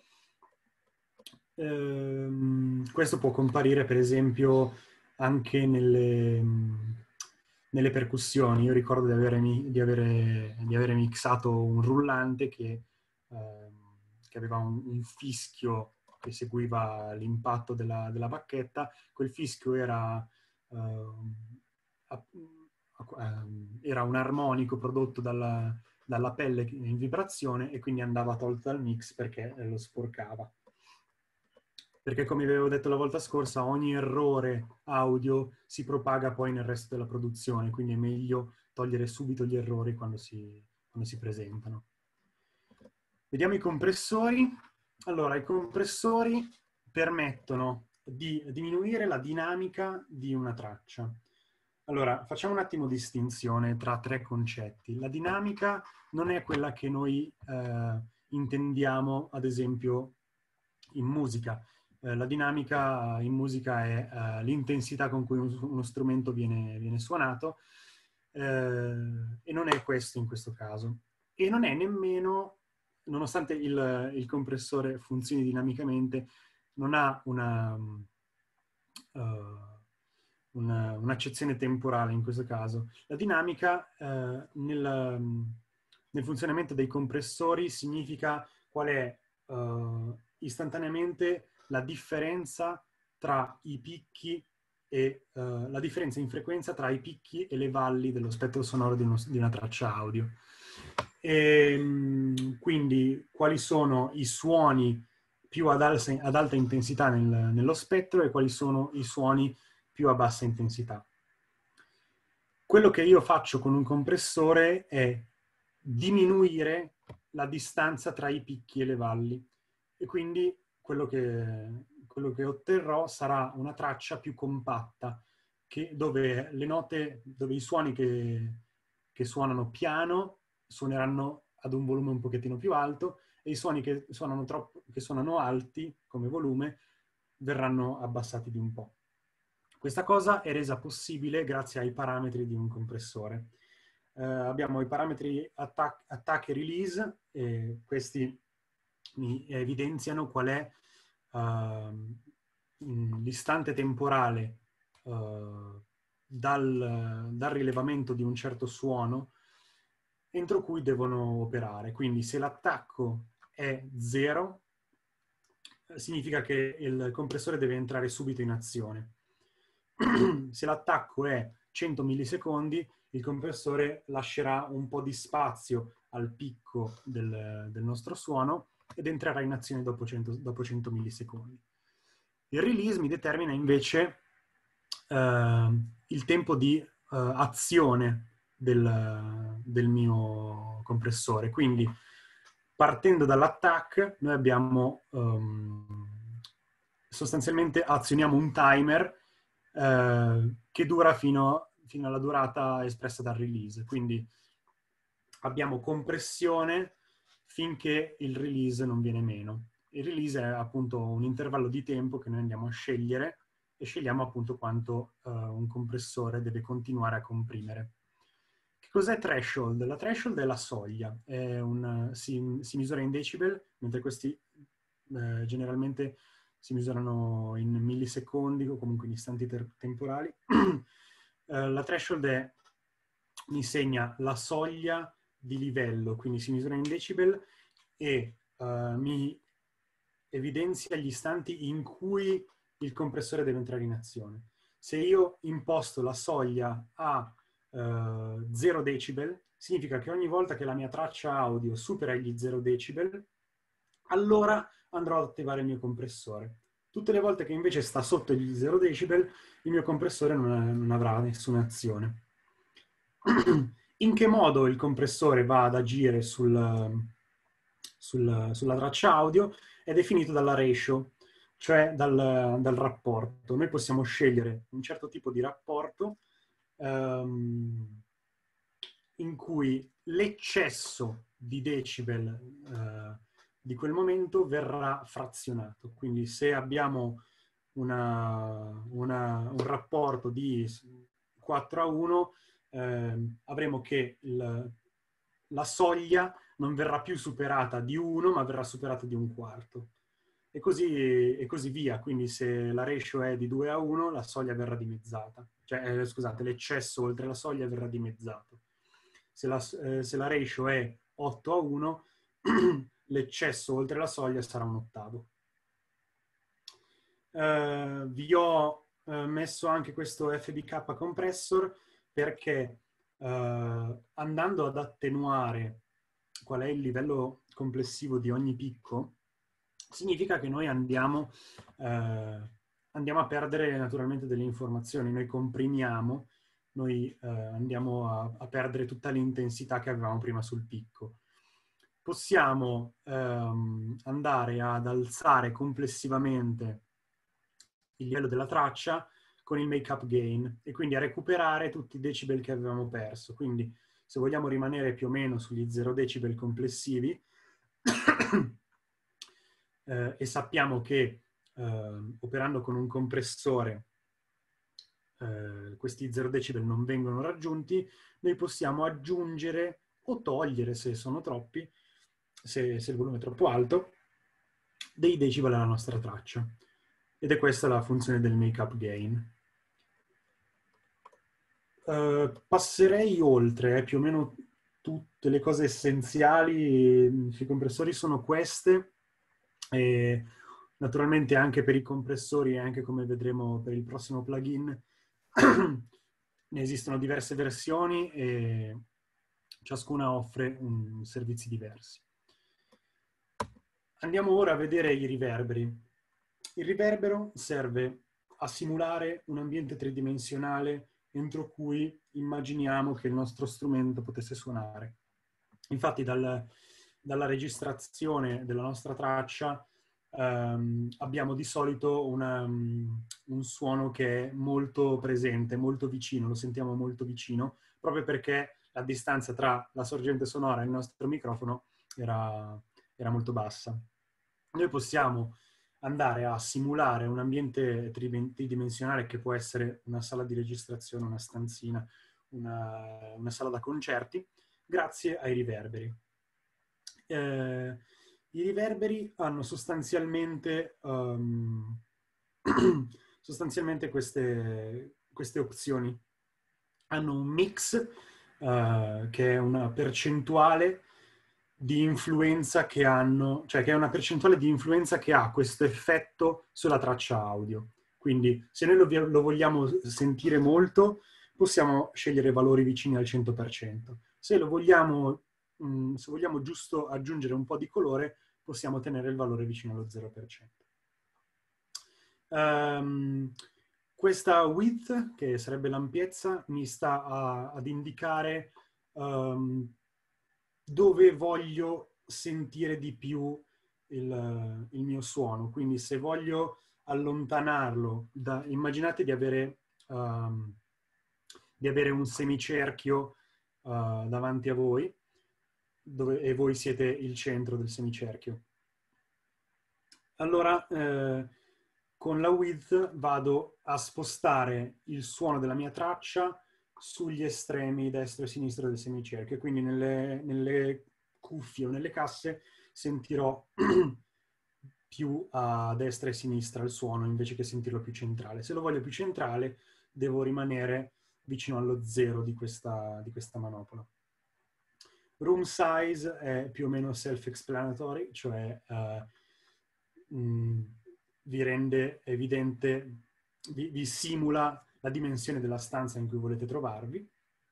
Ehm, questo può comparire per esempio anche nelle... nelle percussioni. Io ricordo di avere, di avere, di avere mixato un rullante che, eh, che aveva un, un fischio che seguiva l'impatto della, della bacchetta. Quel fischio era, eh, era un armonico prodotto dalla, dalla pelle in vibrazione e quindi andava tolto dal mix perché lo sporcava. Perché come vi avevo detto la volta scorsa, ogni errore audio si propaga poi nel resto della produzione, quindi è meglio togliere subito gli errori quando si, quando si presentano. Vediamo i compressori. Allora, i compressori permettono di diminuire la dinamica di una traccia. Allora, facciamo un attimo distinzione tra tre concetti. La dinamica non è quella che noi eh, intendiamo, ad esempio, in musica. La dinamica in musica è uh, l'intensità con cui uno strumento viene, viene suonato eh, e non è questo in questo caso. E non è nemmeno, nonostante il, il compressore funzioni dinamicamente, non ha una, uh, una, un'accezione temporale in questo caso. La dinamica uh, nel, nel funzionamento dei compressori significa qual è uh, istantaneamente la differenza tra i picchi e uh, la differenza in frequenza tra i picchi e le valli dello spettro sonoro di, uno, di una traccia audio. E, quindi quali sono i suoni più ad, alza, ad alta intensità nel, nello spettro e quali sono i suoni più a bassa intensità. Quello che io faccio con un compressore è diminuire la distanza tra i picchi e le valli. e quindi quello che, quello che otterrò sarà una traccia più compatta, che, dove le note, dove i suoni che, che suonano piano suoneranno ad un volume un pochettino più alto, e i suoni che suonano, troppo, che suonano alti come volume verranno abbassati di un po'. Questa cosa è resa possibile grazie ai parametri di un compressore. Eh, abbiamo i parametri attack, attack e release, e questi mi evidenziano qual è uh, l'istante temporale uh, dal, dal rilevamento di un certo suono entro cui devono operare. Quindi se l'attacco è zero, significa che il compressore deve entrare subito in azione. Se l'attacco è cento millisecondi, il compressore lascerà un po' di spazio al picco del, del nostro suono ed entrerà in azione dopo cento, dopo cento millisecondi. Il release mi determina invece eh, il tempo di eh, azione del, del mio compressore. Quindi, partendo dall'attack, noi abbiamo um, sostanzialmente azioniamo un timer eh, che dura fino, fino alla durata espressa dal release. Quindi abbiamo compressione finché il release non viene meno. Il release è appunto un intervallo di tempo che noi andiamo a scegliere e scegliamo appunto quanto uh, un compressore deve continuare a comprimere. Che cos'è threshold? La threshold è la soglia, è un, si, si misura in decibel, mentre questi eh, generalmente si misurano in millisecondi o comunque in istanti temporali. eh, la threshold è, mi segna la soglia di livello, quindi si misura in decibel e uh, mi evidenzia gli istanti in cui il compressore deve entrare in azione. Se io imposto la soglia a uh, zero decibel, significa che ogni volta che la mia traccia audio supera gli zero decibel, allora andrò ad attivare il mio compressore. Tutte le volte che invece sta sotto gli zero decibel, il mio compressore non, è, non avrà nessuna azione. In che modo il compressore va ad agire sul, sul, sulla traccia audio è definito dalla ratio, cioè dal, dal rapporto. Noi possiamo scegliere un certo tipo di rapporto um, in cui l'eccesso di decibel uh, di quel momento verrà frazionato. Quindi se abbiamo una, una, un rapporto di quattro a uno, eh, avremo che il, la soglia non verrà più superata di uno, ma verrà superata di un quarto. E così, e così via. Quindi se la ratio è di due a uno, la soglia verrà dimezzata. Cioè, eh, scusate, l'eccesso oltre la soglia verrà dimezzato. Se la, eh, se la ratio è otto a uno, l'eccesso oltre la soglia sarà un ottavo. Uh, vi ho uh, messo anche questo F B K compressor perché uh, andando ad attenuare qual è il livello complessivo di ogni picco, significa che noi andiamo, uh, andiamo a perdere naturalmente delle informazioni. Noi comprimiamo, noi uh, andiamo a, a perdere tutta l'intensità che avevamo prima sul picco. Possiamo um, andare ad alzare complessivamente il livello della traccia con il make-up gain e quindi a recuperare tutti i decibel che avevamo perso. Quindi se vogliamo rimanere più o meno sugli zero decibel complessivi eh, e sappiamo che eh, operando con un compressore eh, questi zero decibel non vengono raggiunti, noi possiamo aggiungere o togliere, se sono troppi, se, se il volume è troppo alto, dei decibel alla nostra traccia. Ed è questa la funzione del make-up gain. Uh, passerei oltre, eh, più o meno tutte le cose essenziali sui compressori sono queste. E naturalmente anche per i compressori, anche come vedremo per il prossimo plugin, ne esistono diverse versioni e ciascuna offre un, servizi diversi. Andiamo ora a vedere i riverberi. Il riverbero serve a simulare un ambiente tridimensionale entro cui immaginiamo che il nostro strumento potesse suonare. Infatti dal, dalla registrazione della nostra traccia ehm, abbiamo di solito una, un suono che è molto presente, molto vicino, lo sentiamo molto vicino, proprio perché la distanza tra la sorgente sonora e il nostro microfono era, era molto bassa. Noi possiamo andare a simulare un ambiente tridimensionale che può essere una sala di registrazione, una stanzina, una, una sala da concerti, grazie ai riverberi. Eh, I riverberi hanno sostanzialmente, um, sostanzialmente queste, queste opzioni. Hanno un mix uh, che è una percentuale di influenza che hanno, cioè che è una percentuale di influenza che ha questo effetto sulla traccia audio. Quindi se noi lo, lo vogliamo sentire molto, possiamo scegliere valori vicini al cento per cento. Se lo vogliamo, mh, se vogliamo giusto aggiungere un po' di colore, possiamo tenere il valore vicino allo zero per cento. Um, questa width, che sarebbe l'ampiezza, mi sta a, ad indicare um, dove voglio sentire di più il, il mio suono. Quindi se voglio allontanarlo, da, immaginate di avere, um, di avere un semicerchio uh, davanti a voi, dove, e voi siete il centro del semicerchio. Allora, eh, con la width vado a spostare il suono della mia traccia sugli estremi destro e sinistro del semicerchio. Quindi nelle, nelle cuffie o nelle casse sentirò più a destra e sinistra il suono invece che sentirlo più centrale. Se lo voglio più centrale, devo rimanere vicino allo zero di questa, di questa manopola. Room size è più o meno self-explanatory, cioè uh, mh, vi rende evidente, vi, vi simula la dimensione della stanza in cui volete trovarvi.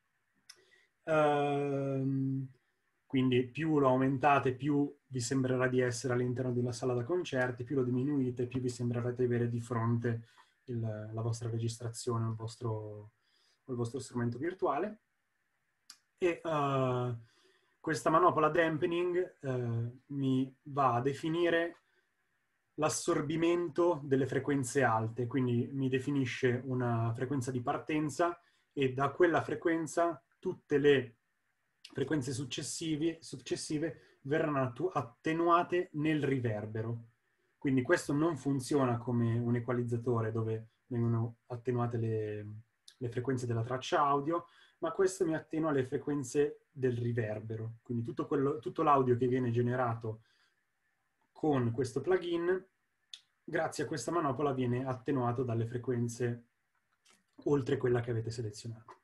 Uh, quindi più lo aumentate, più vi sembrerà di essere all'interno di una sala da concerti, più lo diminuite, più vi sembrerà di avere di fronte il, la vostra registrazione, il vostro, il vostro strumento virtuale. E uh, questa manopola dampening uh, mi va a definire l'assorbimento delle frequenze alte, quindi mi definisce una frequenza di partenza e da quella frequenza tutte le frequenze successive, successive verranno attenuate nel riverbero. Quindi questo non funziona come un equalizzatore dove vengono attenuate le, le frequenze della traccia audio, ma questo mi attenua le frequenze del riverbero. Quindi tutto, quello, tutto l'audio che viene generato con questo plugin, grazie a questa manopola, viene attenuato dalle frequenze oltre quella che avete selezionato.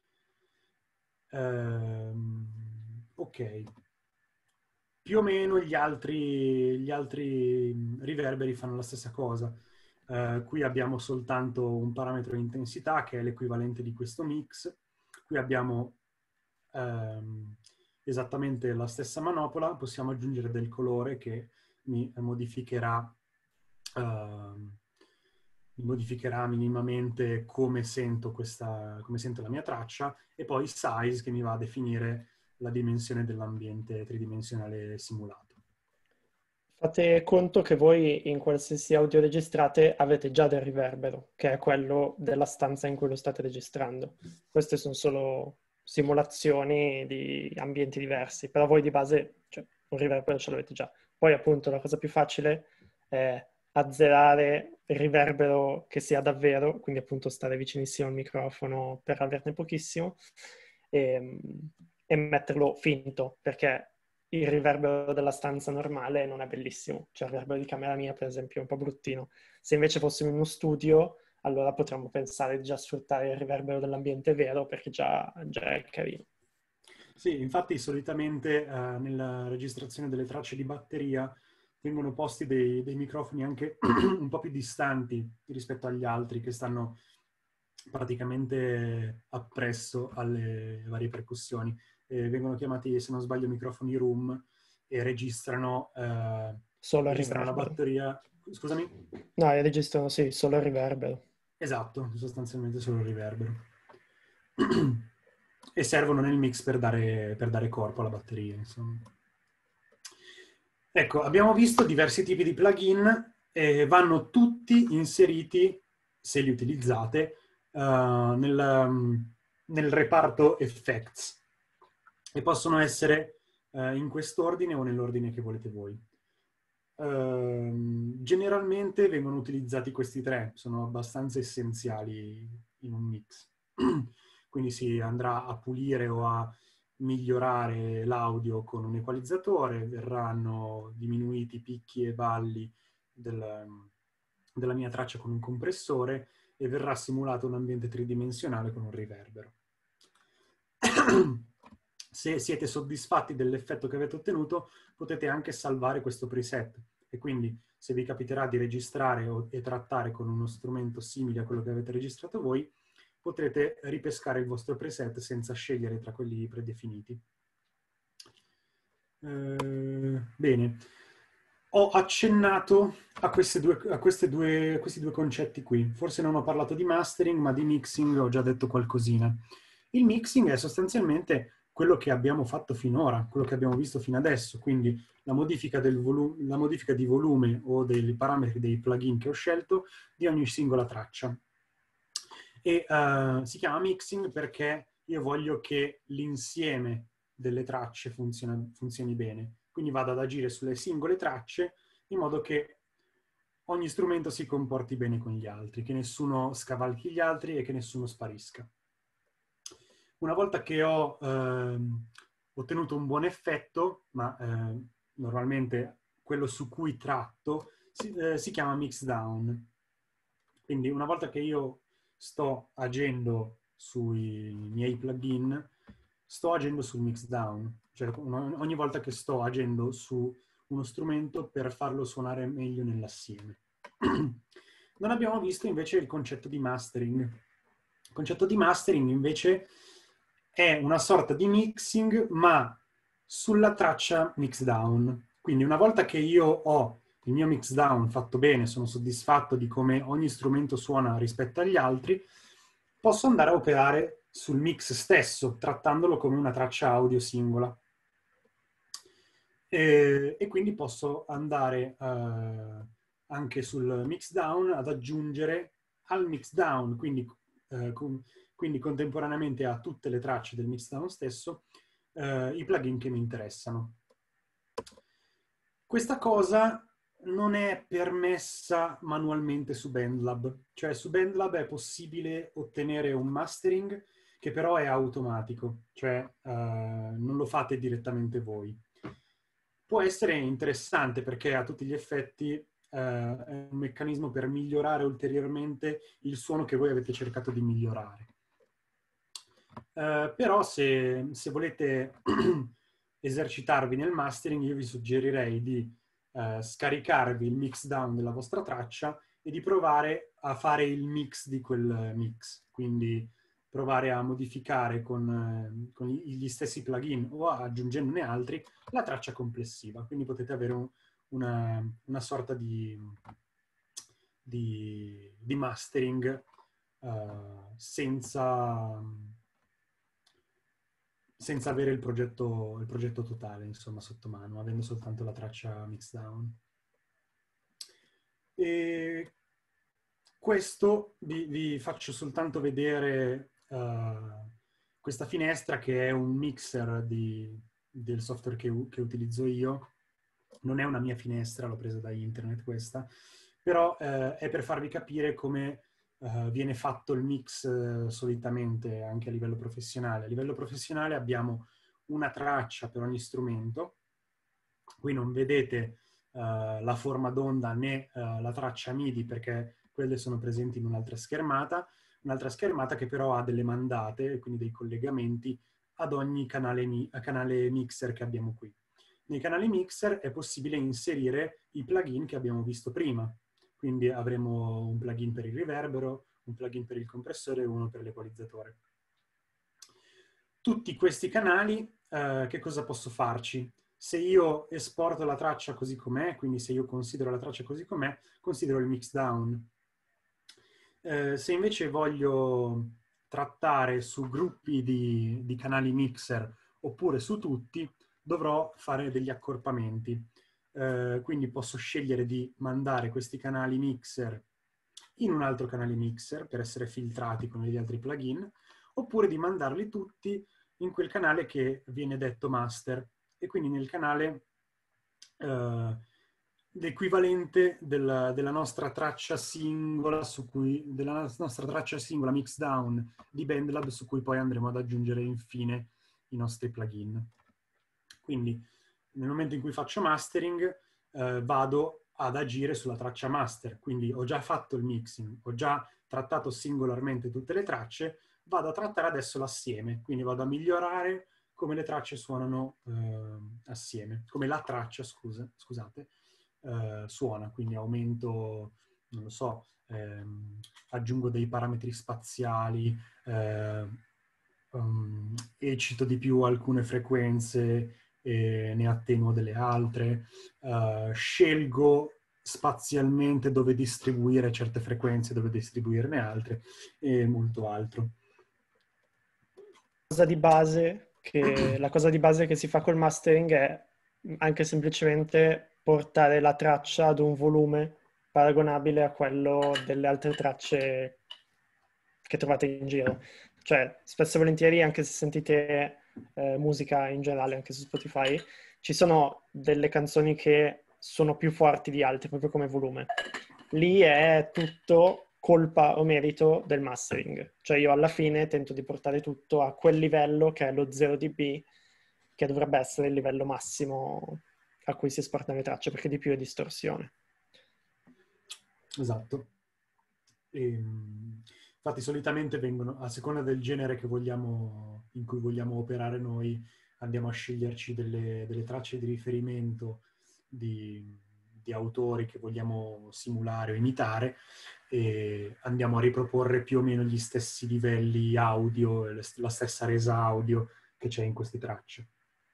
Um, ok. Più o meno gli altri, gli altri riverberi fanno la stessa cosa. Uh, qui abbiamo soltanto un parametro di intensità che è l'equivalente di questo mix. Qui abbiamo um, esattamente la stessa manopola, possiamo aggiungere del colore che mi modificherà, uh, mi modificherà minimamente come sento, questa, come sento la mia traccia, e poi size che mi va a definire la dimensione dell'ambiente tridimensionale simulato. Fate conto che voi in qualsiasi audio registrate avete già del riverbero, che è quello della stanza in cui lo state registrando. Queste sono solo simulazioni di ambienti diversi, però voi di base, cioè, un riverbero ce l'avete già. Poi appunto la cosa più facile è azzerare il riverbero che sia davvero, quindi appunto stare vicinissimo al microfono per averne pochissimo, e, e metterlo finto, perché il riverbero della stanza normale non è bellissimo. Cioè il riverbero di camera mia, per esempio, è un po' bruttino. Se invece fossimo in uno studio, allora potremmo pensare di già sfruttare il riverbero dell'ambiente vero, perché già, già è carino. Sì, infatti solitamente eh, nella registrazione delle tracce di batteria vengono posti dei, dei microfoni anche un po' più distanti rispetto agli altri, che stanno praticamente appresso alle varie percussioni. Eh, vengono chiamati, se non sbaglio, microfoni room, e registrano, eh, solo registrano la riverbero. batteria. Scusami? No, registrano, sì, solo il riverbero. Esatto, sostanzialmente solo il riverbero. E servono nel mix per dare, per dare corpo alla batteria, insomma. Ecco, abbiamo visto diversi tipi di plugin e vanno tutti inseriti, se li utilizzate, uh, nel, nel reparto effects e possono essere uh, in quest'ordine o nell'ordine che volete voi. Uh, generalmente vengono utilizzati questi tre, sono abbastanza essenziali in un mix. Quindi si andrà a pulire o a migliorare l'audio con un equalizzatore, verranno diminuiti i picchi e balli del, della mia traccia con un compressore e verrà simulato un ambiente tridimensionale con un riverbero. Se siete soddisfatti dell'effetto che avete ottenuto, potete anche salvare questo preset e quindi se vi capiterà di registrare o, e trattare con uno strumento simile a quello che avete registrato voi, potrete ripescare il vostro preset senza scegliere tra quelli predefiniti. Eh, bene, ho accennato a, queste due, a, queste due, a questi due concetti qui. Forse non ho parlato di mastering, ma di mixing ho già detto qualcosina. Il mixing è sostanzialmente quello che abbiamo fatto finora, quello che abbiamo visto fino adesso, quindi la modifica, del volu- la modifica di volume o dei parametri dei plugin che ho scelto di ogni singola traccia. E uh, si chiama mixing perché io voglio che l'insieme delle tracce funziona, funzioni bene. Quindi vado ad agire sulle singole tracce in modo che ogni strumento si comporti bene con gli altri, che nessuno scavalchi gli altri e che nessuno sparisca. Una volta che ho eh, ottenuto un buon effetto, ma eh, normalmente quello su cui tratto, si, eh, si chiama mix down. Quindi una volta che io sto agendo sui miei plugin, sto agendo sul mix down, cioè ogni volta che sto agendo su uno strumento per farlo suonare meglio nell'assieme. Non abbiamo visto invece il concetto di mastering. Il concetto di mastering invece è una sorta di mixing, ma sulla traccia mix down. Quindi una volta che io ho il mio mix down fatto bene, sono soddisfatto di come ogni strumento suona rispetto agli altri, posso andare a operare sul mix stesso, trattandolo come una traccia audio singola. E, e quindi posso andare uh, anche sul mix down ad aggiungere al mix down, quindi, uh, con, quindi contemporaneamente a tutte le tracce del mix down stesso, uh, i plugin che mi interessano. Questa cosa non è permessa manualmente su BandLab, cioè su BandLab è possibile ottenere un mastering che però è automatico, cioè uh, non lo fate direttamente voi. Può essere interessante perché a tutti gli effetti uh, è un meccanismo per migliorare ulteriormente il suono che voi avete cercato di migliorare. Uh, però se, se volete esercitarvi nel mastering, io vi suggerirei di Uh, scaricarvi il mix down della vostra traccia e di provare a fare il mix di quel mix, quindi provare a modificare con, uh, con gli stessi plugin o aggiungendone altri la traccia complessiva, quindi potete avere un, una, una sorta di, di, di mastering uh, senza senza avere il progetto, il progetto totale, insomma, sotto mano, avendo soltanto la traccia mix down. E questo vi, vi faccio soltanto vedere uh, questa finestra che è un mixer di, del software che, che utilizzo io. Non è una mia finestra, l'ho presa da internet questa, però uh, è per farvi capire come Uh, viene fatto il mix uh, solitamente anche a livello professionale. A livello professionale abbiamo una traccia per ogni strumento. Qui non vedete uh, la forma d'onda né uh, la traccia MIDI perché quelle sono presenti in un'altra schermata, un'altra schermata che però ha delle mandate, quindi dei collegamenti ad ogni canale, mi canale mixer che abbiamo qui. Nei canali mixer è possibile inserire i plugin che abbiamo visto prima. Quindi avremo un plugin per il riverbero, un plugin per il compressore e uno per l'equalizzatore. Tutti questi canali, eh, che cosa posso farci? Se io esporto la traccia così com'è, quindi se io considero la traccia così com'è, considero il mix down. Eh, se invece voglio trattare su gruppi di, di canali mixer oppure su tutti, dovrò fare degli accorpamenti. Eh, quindi posso scegliere di mandare questi canali mixer in un altro canale mixer per essere filtrati come gli altri plugin, oppure di mandarli tutti in quel canale che viene detto master, e quindi nel canale eh, l'equivalente della, della nostra traccia singola su cui, della nostra traccia singola mixdown di BandLab, su cui poi andremo ad aggiungere infine i nostri plugin. Quindi nel momento in cui faccio mastering eh, vado ad agire sulla traccia master, quindi ho già fatto il mixing, ho già trattato singolarmente tutte le tracce, vado a trattare adesso l'assieme, quindi vado a migliorare come le tracce suonano eh, assieme, come la traccia, scusa, scusate, eh, suona, quindi aumento, non lo so, ehm, aggiungo dei parametri spaziali, eh, um, eccito di più alcune frequenze, e ne attenuo delle altre, uh, scelgo spazialmente dove distribuire certe frequenze, dove distribuirne altre e molto altro. Cosa di base che, la cosa di base che si fa col mastering è anche semplicemente portare la traccia ad un volume paragonabile a quello delle altre tracce che trovate in giro. Cioè, spesso e volentieri, anche se sentite eh, musica in generale, anche su Spotify, ci sono delle canzoni che sono più forti di altre, proprio come volume. Lì è tutto colpa o merito del mastering. Cioè io alla fine tento di portare tutto a quel livello che è lo zero decibel, che dovrebbe essere il livello massimo a cui si esportano le tracce, perché di più è distorsione. Esatto. E, infatti solitamente vengono, a seconda del genere che vogliamo, in cui vogliamo operare noi, andiamo a sceglierci delle, delle tracce di riferimento di, di autori che vogliamo simulare o imitare, e andiamo a riproporre più o meno gli stessi livelli audio, la stessa resa audio che c'è in queste tracce.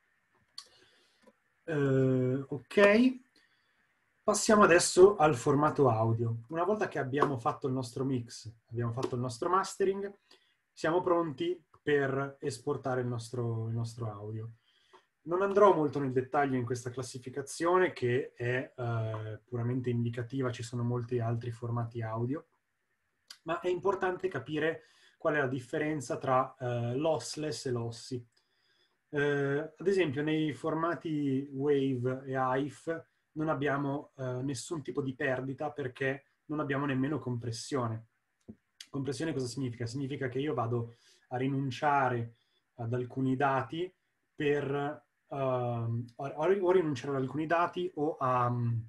Uh, ok. Passiamo adesso al formato audio. Una volta che abbiamo fatto il nostro mix, abbiamo fatto il nostro mastering, siamo pronti per esportare il nostro, il nostro audio. Non andrò molto nel dettaglio in questa classificazione, che è eh, puramente indicativa, ci sono molti altri formati audio, ma è importante capire qual è la differenza tra eh, lossless e lossy. Eh, ad esempio, nei formati Wave e A I F non abbiamo eh, nessun tipo di perdita, perché non abbiamo nemmeno compressione. Compressione cosa significa? Significa che io vado a rinunciare ad alcuni dati per uh, o, o rinunciare ad alcuni dati o a um,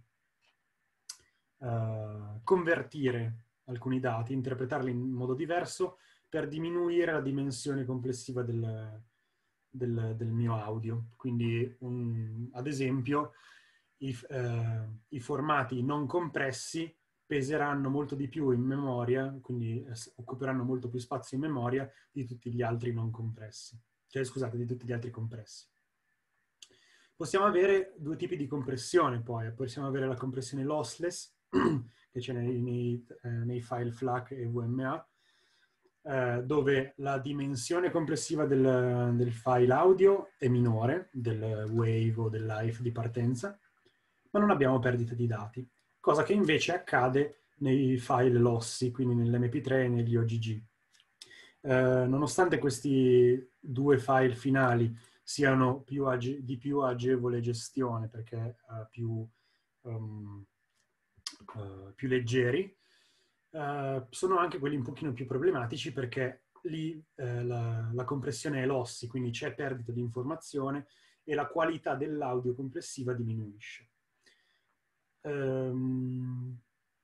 uh, convertire alcuni dati, interpretarli in modo diverso per diminuire la dimensione complessiva del, del, del mio audio. Quindi, un, ad esempio, I, eh, i formati non compressi peseranno molto di più in memoria, quindi eh, occuperanno molto più spazio in memoria di tutti gli altri non compressi. Cioè, scusate, di tutti gli altri compressi. Possiamo avere due tipi di compressione poi. Possiamo avere la compressione lossless, che c'è nei, nei, eh, nei file FLAC e V M A, eh, dove la dimensione complessiva del, del file audio è minore, del wave o dell'A I F di partenza, ma non abbiamo perdita di dati, cosa che invece accade nei file lossy, quindi nell'M P tre e negli O G G. Eh, nonostante questi due file finali siano più di più agevole gestione, perché uh, più, um, uh, più leggeri, uh, sono anche quelli un pochino più problematici, perché lì uh, la, la compressione è lossy, quindi c'è perdita di informazione e la qualità dell'audio complessiva diminuisce. Um,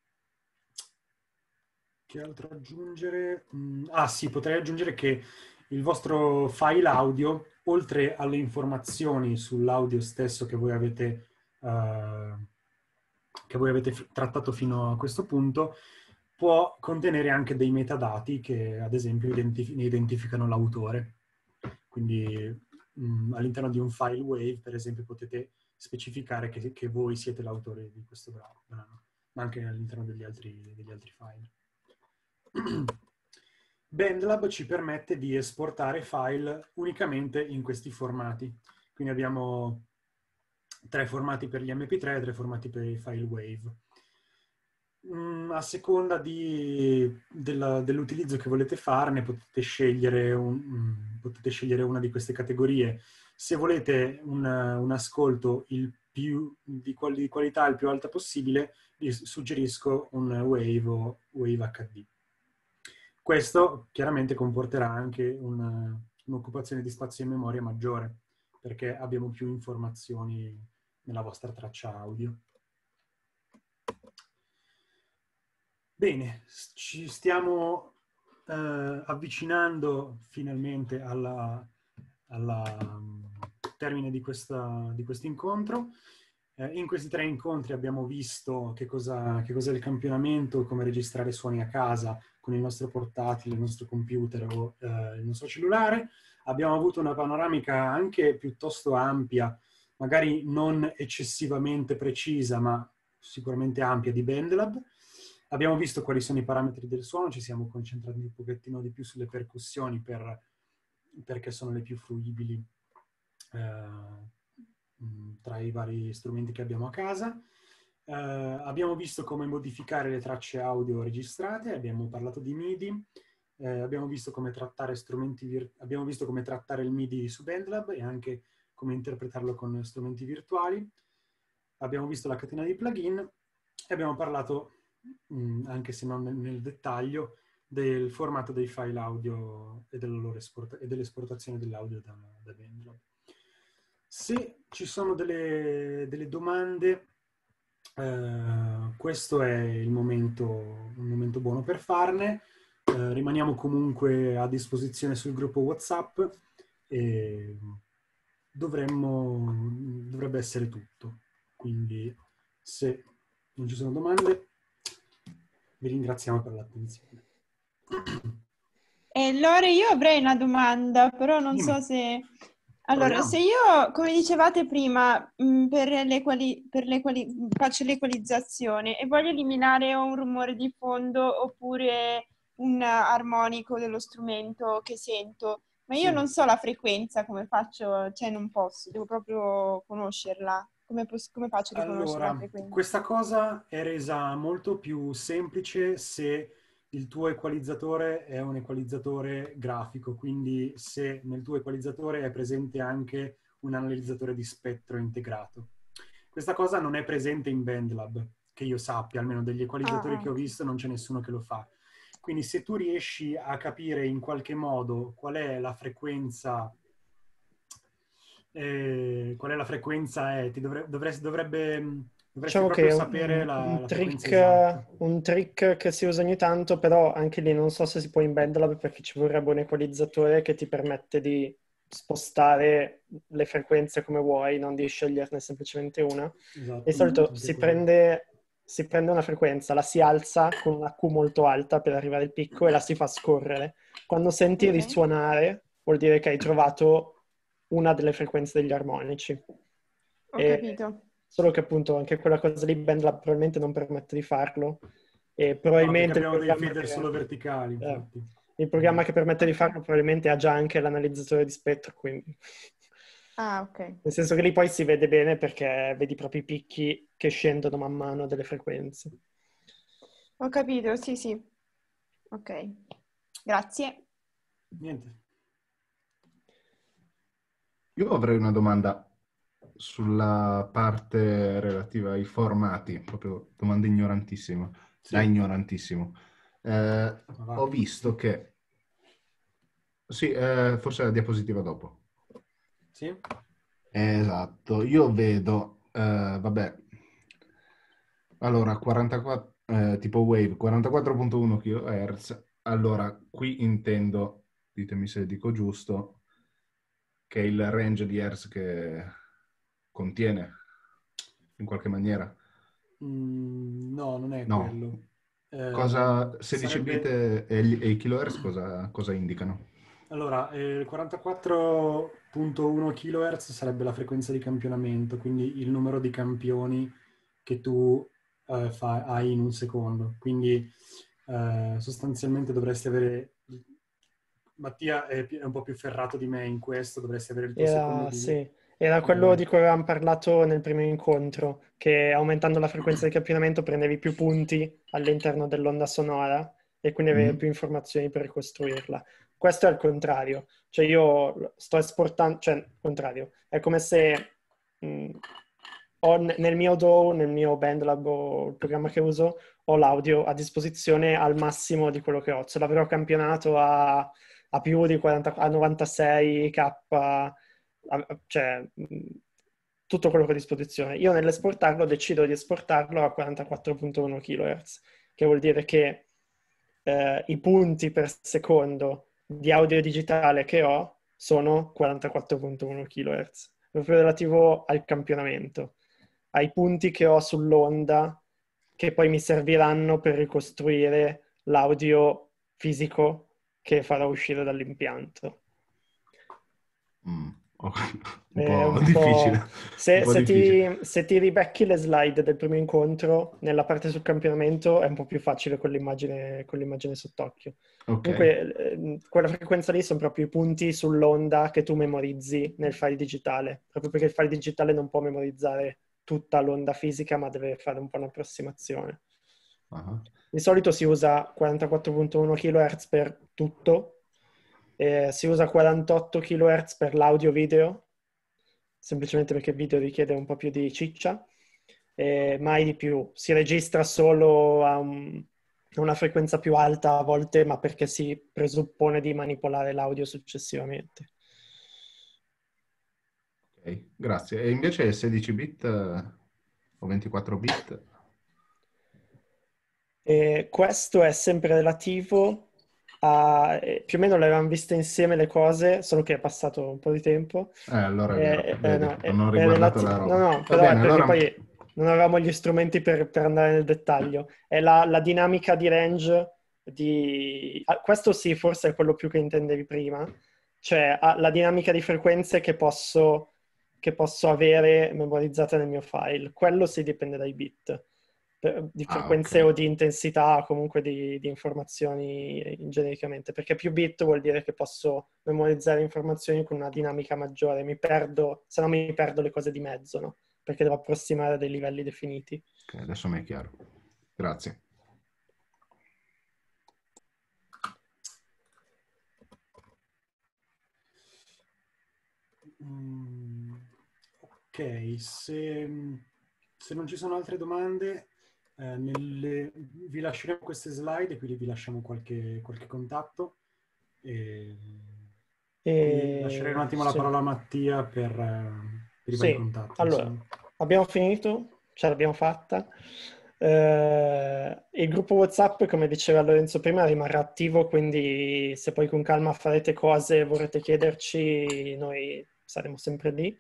che altro aggiungere? Mm, ah sì, potrei aggiungere che il vostro file audio, oltre alle informazioni sull'audio stesso che voi avete, uh, che voi avete f- trattato fino a questo punto, può contenere anche dei metadati che, ad esempio, identif- ne identificano l'autore. Quindi mh, all'interno di un file Wave, per esempio, potete specificare che, che voi siete l'autore di questo brano, ma anche all'interno degli altri, degli altri file. BandLab ci permette di esportare file unicamente in questi formati. Quindi abbiamo tre formati per gli emme pi tre e tre formati per i file WAV. Mm, a seconda di, della, dell'utilizzo che volete farne, potete scegliere, un, mm, potete scegliere una di queste categorie. Se volete un, un ascolto il più, di, quali, di qualità il più alta possibile, vi suggerisco un WAV o WAV acca di. Questo chiaramente comporterà anche una, un'occupazione di spazio in memoria maggiore, perché abbiamo più informazioni nella vostra traccia audio. Bene, ci stiamo eh, avvicinando finalmente alla, alla um, termine di questo di questo incontro. Eh, in questi tre incontri abbiamo visto che cosa, che cos'è il campionamento, come registrare suoni a casa con il nostro portatile, il nostro computer o eh, il nostro cellulare. Abbiamo avuto una panoramica anche piuttosto ampia, magari non eccessivamente precisa, ma sicuramente ampia di BandLab. Abbiamo visto quali sono i parametri del suono, ci siamo concentrati un pochettino di più sulle percussioni per, perché sono le più fruibili eh, tra i vari strumenti che abbiamo a casa. Eh, abbiamo visto come modificare le tracce audio registrate, abbiamo parlato di MIDI, eh, abbiamo visto come trattare strumenti vir- abbiamo visto come trattare il MIDI su BandLab e anche come interpretarlo con strumenti virtuali. Abbiamo visto la catena di plugin e abbiamo parlato, mh, anche se non nel, nel dettaglio, del formato dei file audio e, della loro esport- e dell'esportazione dell'audio da, da BandLab. Se ci sono delle, delle domande, eh, questo è il momento, un momento buono per farne. Eh, rimaniamo comunque a disposizione sul gruppo WhatsApp e dovremmo, dovrebbe essere tutto. Quindi se non ci sono domande, vi ringraziamo per l'attenzione. E Lore, io avrei una domanda, però non Dimmi. so se... Allora, Proviamo. se io, come dicevate prima, mh, per l'equali- per l'equali- faccio l'equalizzazione e voglio eliminare un rumore di fondo oppure un armonico dello strumento che sento, ma io Sì. non so la frequenza, come faccio? Cioè non posso, devo proprio conoscerla. Come, pos- come faccio a riconoscere la Allora, frequenza? questa cosa è resa molto più semplice se il tuo equalizzatore è un equalizzatore grafico, quindi se nel tuo equalizzatore è presente anche un analizzatore di spettro integrato. Questa cosa non è presente in BandLab, che io sappia, almeno degli equalizzatori Ah, ah, che ho ok. visto non c'è nessuno che lo fa. Quindi se tu riesci a capire in qualche modo qual è la frequenza eh, qual è la frequenza è, ti dovre- dovresti, dovrebbe, dovresti Diciamo che proprio è sapere un, la, un la frequenza trick, esatta. un trick che si usa ogni tanto, però anche lì non so se si può in BandLab perché ci vorrebbe un equalizzatore che ti permette di spostare le frequenze come vuoi, non di sceglierne semplicemente una. Esatto, Di solito anche si quello. prende, si prende una frequenza, la si alza con una Q molto alta per arrivare al picco e la si fa scorrere. Quando senti Ok. risuonare vuol dire che hai trovato una delle frequenze degli armonici. Ho E- capito. Solo che appunto anche quella cosa lì BandLab probabilmente non permette di farlo e No, perché probabilmente il abbiamo dei programma fader che, solo verticali, eh, infatti. il programma che permette di Ok. farlo probabilmente ha già anche l'analizzatore di spettro, quindi Ah, ok. nel senso che lì poi si vede bene perché vedi proprio i picchi che scendono man mano delle frequenze. Ho capito, sì, sì. Ok. Grazie. Niente. Io avrei una domanda sulla parte relativa ai formati, proprio domanda ignorantissima, Sì. da ignorantissimo. Eh, va. ho visto che... Sì, eh, forse la diapositiva dopo. Sì? Esatto, io vedo, eh, vabbè, allora quarantaquattro, eh, tipo Wave, quarantaquattro virgola uno kHz, allora qui intendo, ditemi se dico giusto, che è il range di hertz che contiene, in qualche maniera. Mm, no, non è No. quello. Cosa, Eh, sedici bit sarebbe... e, gli- e i kilohertz cosa, cosa indicano? Allora, eh, il quarantaquattro virgola uno kHz sarebbe la frequenza di campionamento, quindi il numero di campioni che tu eh, fa- hai in un secondo. Quindi eh, sostanzialmente dovresti avere... Mattia è, pi- è un po' più ferrato di me in questo, dovresti avere il tuo secondo Era, di... sì, Era quello Eh, di cui avevamo parlato nel primo incontro, che aumentando la frequenza di campionamento prendevi più punti all'interno dell'onda sonora e quindi avevi Mm. più informazioni per ricostruirla. Questo è il contrario, cioè io sto esportando, cioè il contrario, è come se mh, ho n- nel mio D A W, nel mio BandLab o il programma che uso, ho l'audio a disposizione al massimo di quello che ho. Se l'avrò campionato a, a più di quaranta, a novantasei K, a- cioè mh, tutto quello che ho a disposizione. Io nell'esportarlo decido di esportarlo a quarantaquattro virgola uno kHz, che vuol dire che eh, i punti per secondo di audio digitale che ho sono quarantaquattro virgola uno kHz, proprio relativo al campionamento, ai punti che ho sull'onda che poi mi serviranno per ricostruire l'audio fisico che farò uscire dall'impianto. Mm. Oh, un È po' un difficile. po'... Un Se, po' se difficile. ti, se ti ribecchi le slide del primo incontro, nella parte sul campionamento è un po' più facile con l'immagine, con l'immagine sott'occhio. Ok. Comunque, eh, quella frequenza lì sono proprio i punti sull'onda che tu memorizzi nel file digitale, proprio perché il file digitale non può memorizzare tutta l'onda fisica, ma deve fare un po' un'approssimazione. Ah. Di solito si usa quarantaquattro virgola uno kHz per tutto, eh, si usa quarantotto kHz per l'audio-video, semplicemente perché il video richiede un po' più di ciccia, eh, mai di più. Si registra solo a, un- a una frequenza più alta a volte, ma perché si presuppone di manipolare l'audio successivamente. Ok, grazie. E invece sedici bit eh, o ventiquattro bit? E questo è sempre relativo a... eh, più o meno le avevamo viste insieme le cose, solo che è passato un po' di tempo. Eh, allora è vero, Eh, eh, vedi, no, non è, ho è riguardato relati- la no, roba. no, Va però è bene, perché allora... poi non avevamo gli strumenti per, per andare nel dettaglio. È la, la dinamica di range di... ah, questo sì, forse è quello più che intendevi prima. Cioè, ah, la dinamica di frequenze che posso, che posso avere memorizzate nel mio file. Quello sì dipende dai bit per- di Ah, frequenze ok. o di intensità, comunque di, di informazioni genericamente, perché più bit vuol dire che posso memorizzare informazioni con una dinamica maggiore, mi perdo, se no mi perdo le cose di mezzo, no? Perché devo approssimare a dei livelli definiti. Ok, adesso mi è chiaro. Grazie. Mm, ok, se, se non ci sono altre domande, eh, nelle- vi lasceremo queste slide e quindi vi lasciamo qualche, qualche contatto. E quindi lascerei un E attimo la sì, parola a Mattia per, eh, per i vari sì. contatti, Allora, insomma. abbiamo finito, ce l'abbiamo fatta. Eh, il gruppo WhatsApp, come diceva Lorenzo prima, rimarrà attivo, quindi se poi con calma farete cose e vorrete chiederci, noi saremo sempre lì.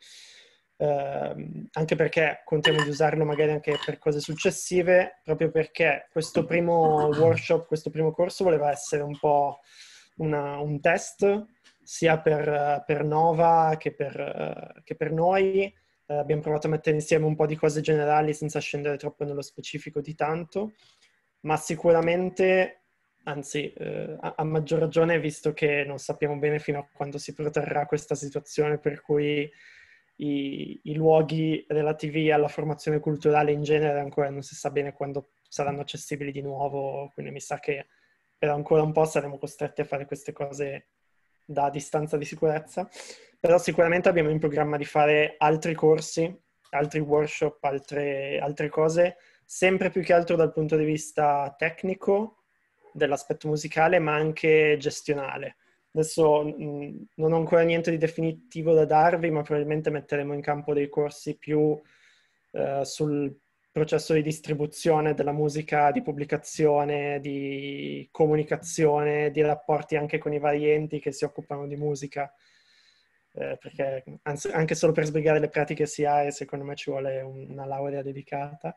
Eh, anche perché contiamo di usarlo magari anche per cose successive, proprio perché questo primo workshop, questo primo corso voleva essere un po' una- un test, sia per, per Nova che per, eh, che per noi. Eh, abbiamo provato a mettere insieme un po' di cose generali senza scendere troppo nello specifico di tanto, ma sicuramente, anzi, eh, a, a maggior ragione, visto che non sappiamo bene fino a quando si protrarrà questa situazione, per cui i, i luoghi relativi alla formazione culturale in genere ancora non si sa bene quando saranno accessibili di nuovo, quindi mi sa che per ancora un po' saremo costretti a fare queste cose da distanza di sicurezza, però sicuramente abbiamo in programma di fare altri corsi, altri workshop, altre, altre cose, sempre più che altro dal punto di vista tecnico dell'aspetto musicale, ma anche gestionale. Adesso mh, non ho ancora niente di definitivo da darvi, ma probabilmente metteremo in campo dei corsi più eh, sul processo di distribuzione della musica, di pubblicazione, di comunicazione, di rapporti anche con i vari enti che si occupano di musica. Eh, perché anzi, anche solo per sbrigare le pratiche S I A E secondo me ci vuole una laurea dedicata.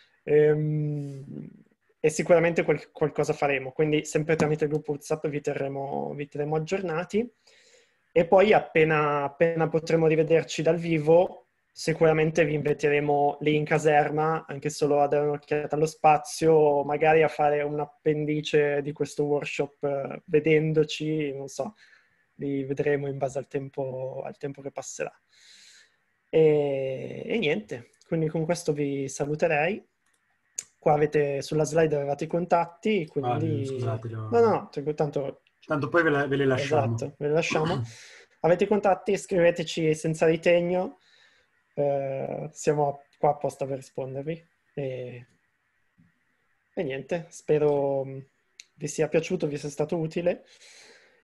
Ehm, e sicuramente qual- qualcosa faremo, quindi sempre tramite il gruppo WhatsApp vi terremo, vi terremo aggiornati e poi appena, appena potremo rivederci dal vivo sicuramente vi inviteremo lì in caserma anche solo a dare un'occhiata allo spazio o magari a fare un appendice di questo workshop eh, vedendoci, non so, li vedremo in base al tempo, al tempo che passerà. E, e niente, quindi con questo vi saluterei. Qua avete, sulla slide avevate i contatti, quindi... Ah, scusate, lo- No, no, no, tanto... Tanto poi ve, la- ve li lasciamo. Esatto, ve li lasciamo. Avete i contatti, scriveteci senza ritegno, eh, siamo qua apposta per rispondervi. E, e niente, spero vi sia piaciuto, vi sia stato utile.